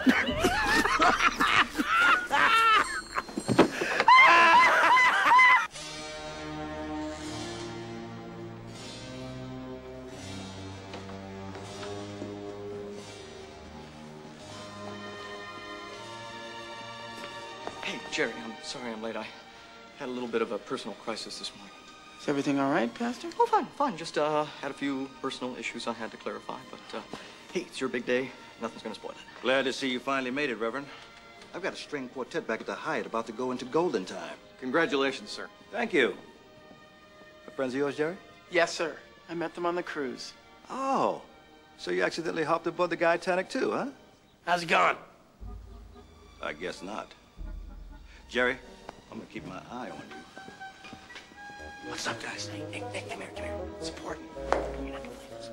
Hey, Jerry, I'm sorry I'm late. I had a little bit of a personal crisis this morning. Is everything all right, Pastor? Oh, fine, fine. Just uh, had a few personal issues I had to clarify. But, uh, hey, it's your big day. Nothing's gonna spoil it. Glad to see you finally made it, Reverend. I've got a string quartet back at the Hyatt about to go into golden time. Congratulations, sir. Thank you. Are friends of yours, Jerry? Yes, sir. I met them on the cruise. Oh, so you accidentally hopped aboard the Titanic too, huh? How's it going? I guess not. Jerry, I'm gonna keep my eye on you. What's up, guys? Hey, hey, hey, come here, come here. It's important. You're not gonna believe this.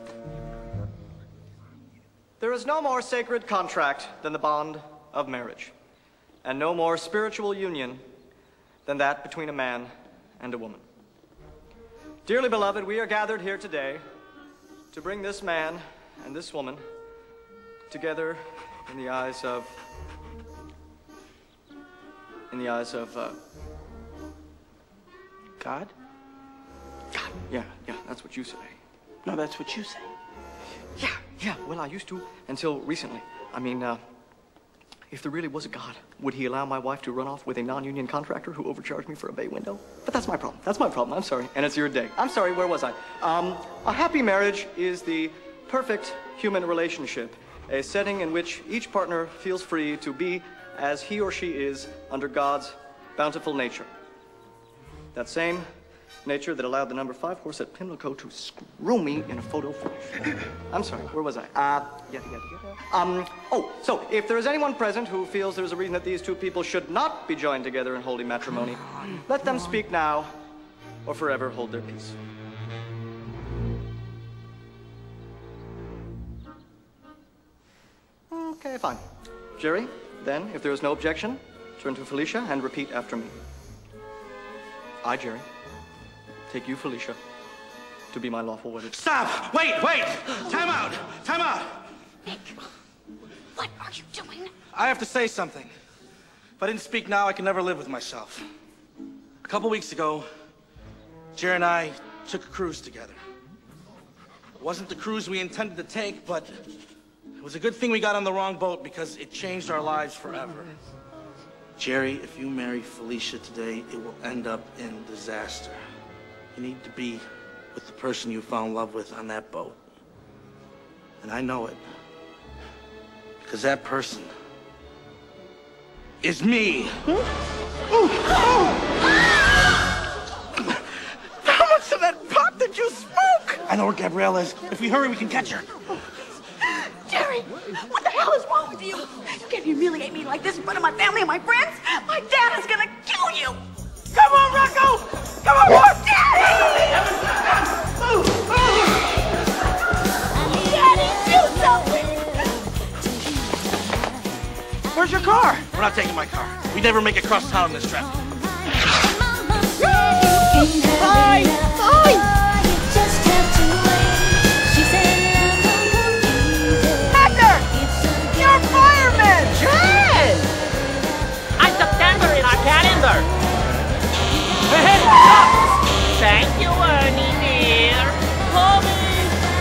There is no more sacred contract than the bond of marriage, and no more spiritual union than that between a man and a woman. Dearly beloved, we are gathered here today to bring this man and this woman together in the eyes of, in the eyes of, uh, God? God, yeah, yeah, that's what you say. No, that's what you say. Yeah, yeah, well, I used to until recently. I mean, uh, if there really was a God, would he allow my wife to run off with a non-union contractor who overcharged me for a bay window? But that's my problem. That's my problem. I'm sorry. And it's your day. I'm sorry. Where was I? Um, a happy marriage is the perfect human relationship, a setting in which each partner feels free to be as he or she is under God's bountiful nature. That same nature that allowed the number five horse at Pimlico to screw me in a photo finish. I'm sorry, where was I? Uh, yada, yada, yada. Um, oh, so if there is anyone present who feels there's a reason that these two people should not be joined together in holy matrimony, let them speak now or forever hold their peace. Okay, fine. Jerry, then, if there is no objection, turn to Felicia and repeat after me. I, Jerry, take you, Felicia, to be my lawful wedded. Stop! Wait, wait! Time out! Time out! Nick, what are you doing? I have to say something. If I didn't speak now, I could never live with myself. A couple weeks ago, Jerry and I took a cruise together. It wasn't the cruise we intended to take, but it was a good thing we got on the wrong boat because it changed our lives forever. Jerry, if you marry Felicia today, it will end up in disaster. You need to be with the person you fell in love with on that boat. And I know it. Because that person is me. How much of that pot did you smoke? I know where Gabrielle is. If we hurry, we can catch her. Jerry, what the hell is wrong with you? You can't humiliate me like this in front of my family and my friends. My dad is gonna kill you. Come on, Rocco! Come on, Rocco! Daddy! Daddy, do something! Where's your car? We're not taking my car. We never make it across town in this traffic. Hi! Hi! Calendar. Hey, stop! Thank you, Ernie, dear. Mommy.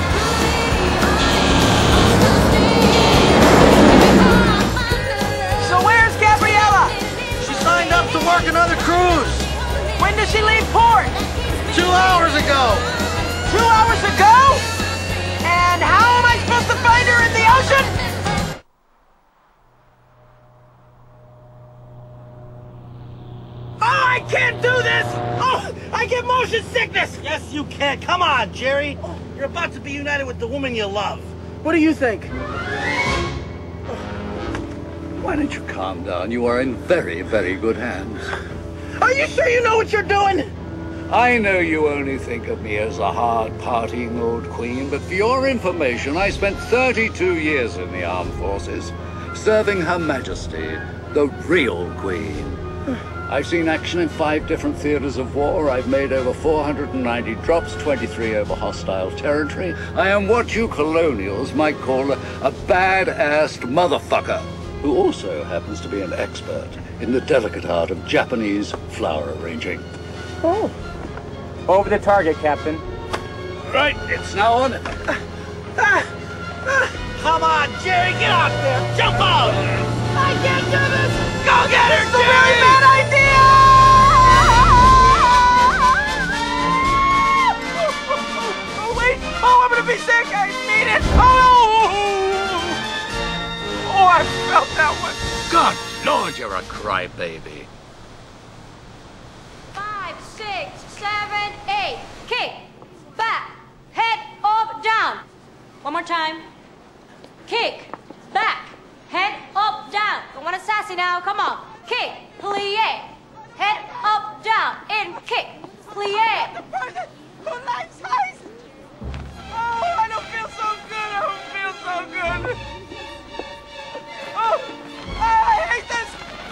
So where's Gabriella? She signed up to work another cruise. When does she leave port? Two hours ago. Two hours ago? And how am I supposed to find her in the ocean? I can't do this! Oh, I get motion sickness! Yes, you can. Come on, Jerry. You're about to be united with the woman you love. What do you think? Why don't you calm down? You are in very, very good hands. Are you sure you know what you're doing? I know you only think of me as a hard partying old queen, but for your information, I spent thirty-two years in the armed forces, serving Her Majesty, the real queen. I've seen action in five different theaters of war. I've made over four hundred ninety drops, twenty-three over hostile territory. I am what you colonials might call a, a bad-assed motherfucker, who also happens to be an expert in the delicate art of Japanese flower arranging. Oh. Over the target, Captain. Right, it's now on. Come on, Jerry, get out there! Jump out! I can't do this! Go get her, Jerry! It's a very bad idea! Oh, wait! Oh, I'm gonna be sick! I mean it! Oh! Oh, I felt that one! God, Lord, you're a crybaby. Five, six, seven, eight. Kick, back, head up, down. One more time. Kick, back, head up, down. Don't want to sassy now. Come on. Kick, plie, head up, down, in, kick, plie. Oh, life size! Oh, I don't feel so good. I don't feel so good. Oh, I hate this.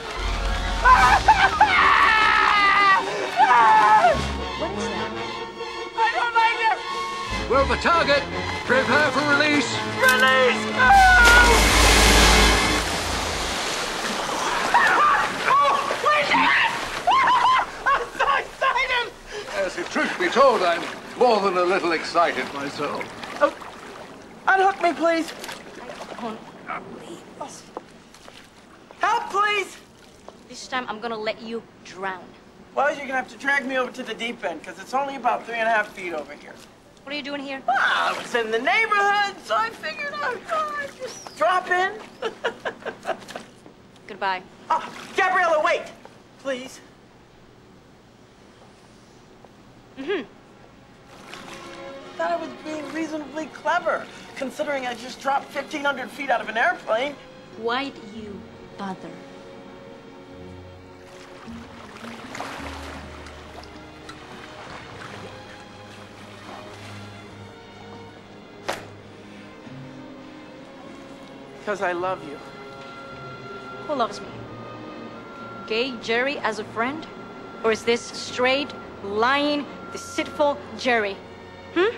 What is that? I don't like it. We're the target. Prepare for release. Release! Oh! Yes, if truth be told, I'm more than a little excited myself. Oh, unhook me, please. Help, please. This time I'm gonna let you drown. Well, you're gonna have to drag me over to the deep end, because it's only about three and a half feet over here. What are you doing here? Well, I was in the neighborhood, so I figured I'd, oh, I'd just drop in. Goodbye. Oh, Gabriella, wait! Please. Mm-hmm. I thought I was being reasonably clever, considering I just dropped fifteen hundred feet out of an airplane. Why'd you bother? Because I love you. Who loves me? Gay Jerry as a friend? Or is this straight, lying, deceitful Jerry? Hmm?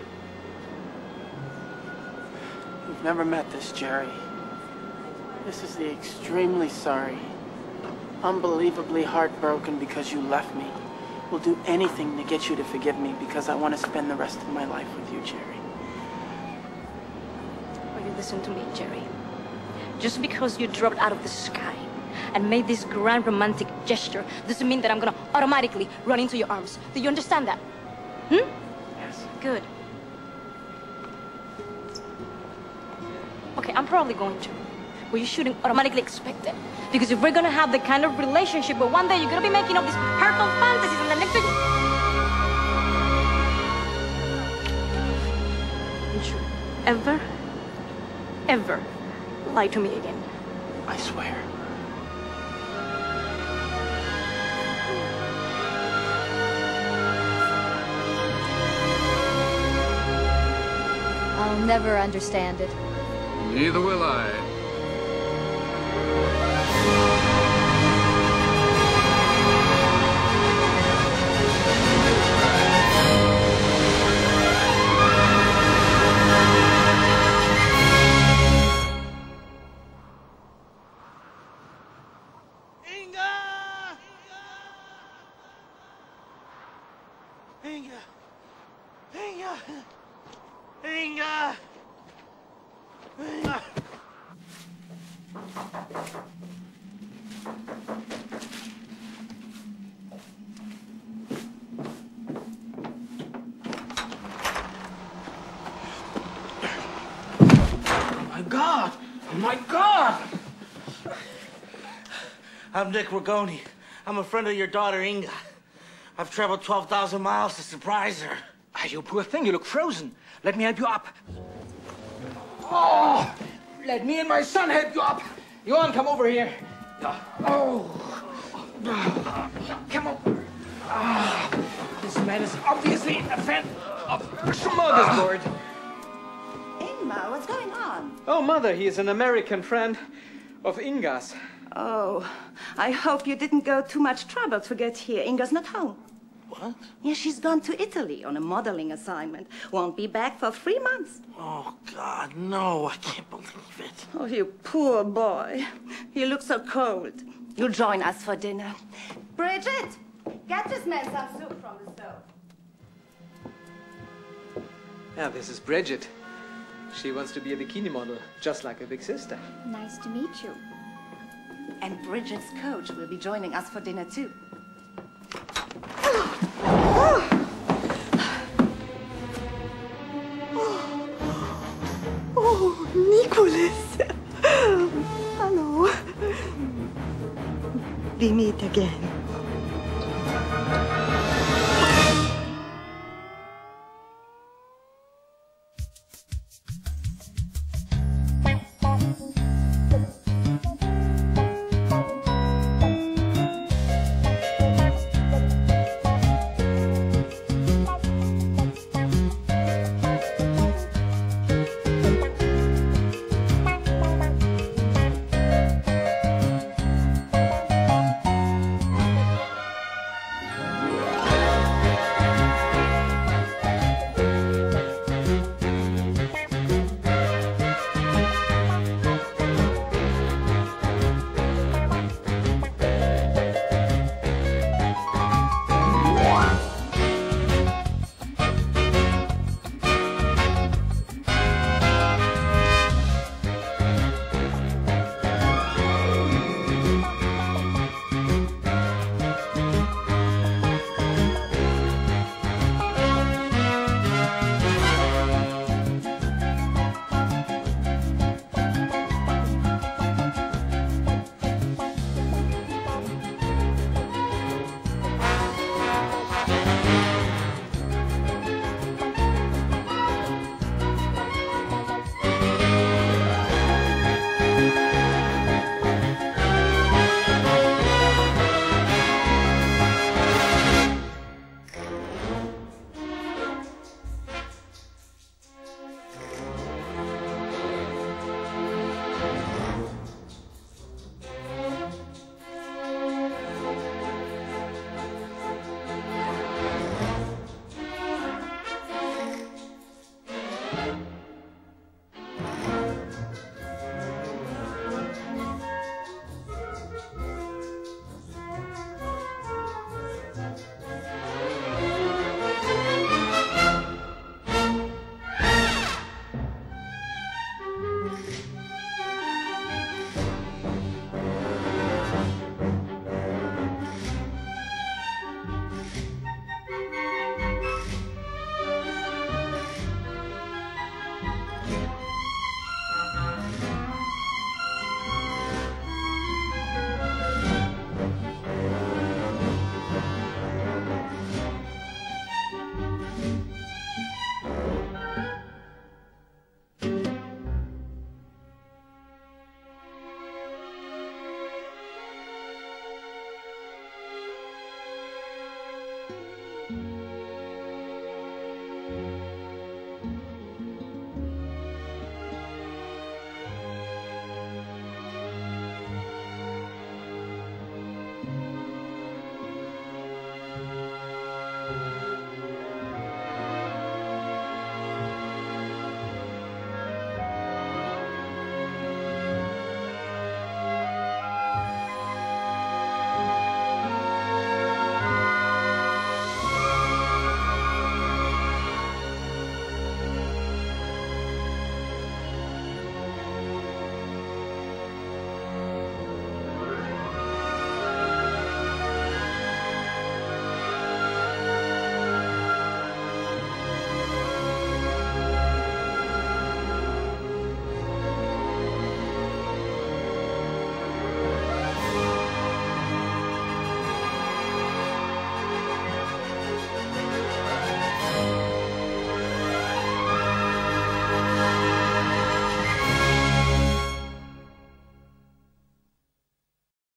You've never met this Jerry. This is the extremely sorry. Unbelievably heartbroken because you left me. Will do anything to get you to forgive me because I want to spend the rest of my life with you, Jerry. Will you listen to me, Jerry? Just because you dropped out of the sky and made this grand romantic gesture doesn't mean that I'm gonna automatically run into your arms. Do you understand that? Hmm? Yes. Good. Okay, I'm probably going to. But you shouldn't automatically expect it. Because if we're gonna have the kind of relationship where one day you're gonna be making up these hurtful fantasies and the next day... Don't you ever, ever lie to me again. I swear. I'll never understand it. Neither will I. Inga! Inga! Inga! Inga! Oh my God! Oh my God! I'm Nick Rigoni. I'm a friend of your daughter, Inga. I've traveled twelve thousand miles to surprise her. Ah, you poor thing, you look frozen. Let me help you up. Oh, let me and my son help you up. Johan, come over here. Oh, come over. Ah, this man is obviously a fan of smorgasbord. Ingmar, what's going on? Oh, Mother, he is an American friend of Inga's. Oh, I hope you didn't go too much trouble to get here. Inga's not home. What? Yeah, she's gone to Italy on a modeling assignment. Won't be back for three months. Oh, God, no. I can't believe it. Oh, you poor boy. You look so cold. You'll join us for dinner. Bridget, get this man some soup from the stove. Yeah, this is Bridget. She wants to be a bikini model, just like her big sister. Nice to meet you. And Bridget's coach will be joining us for dinner, too. Oh, Nicholas. Hello. We meet again.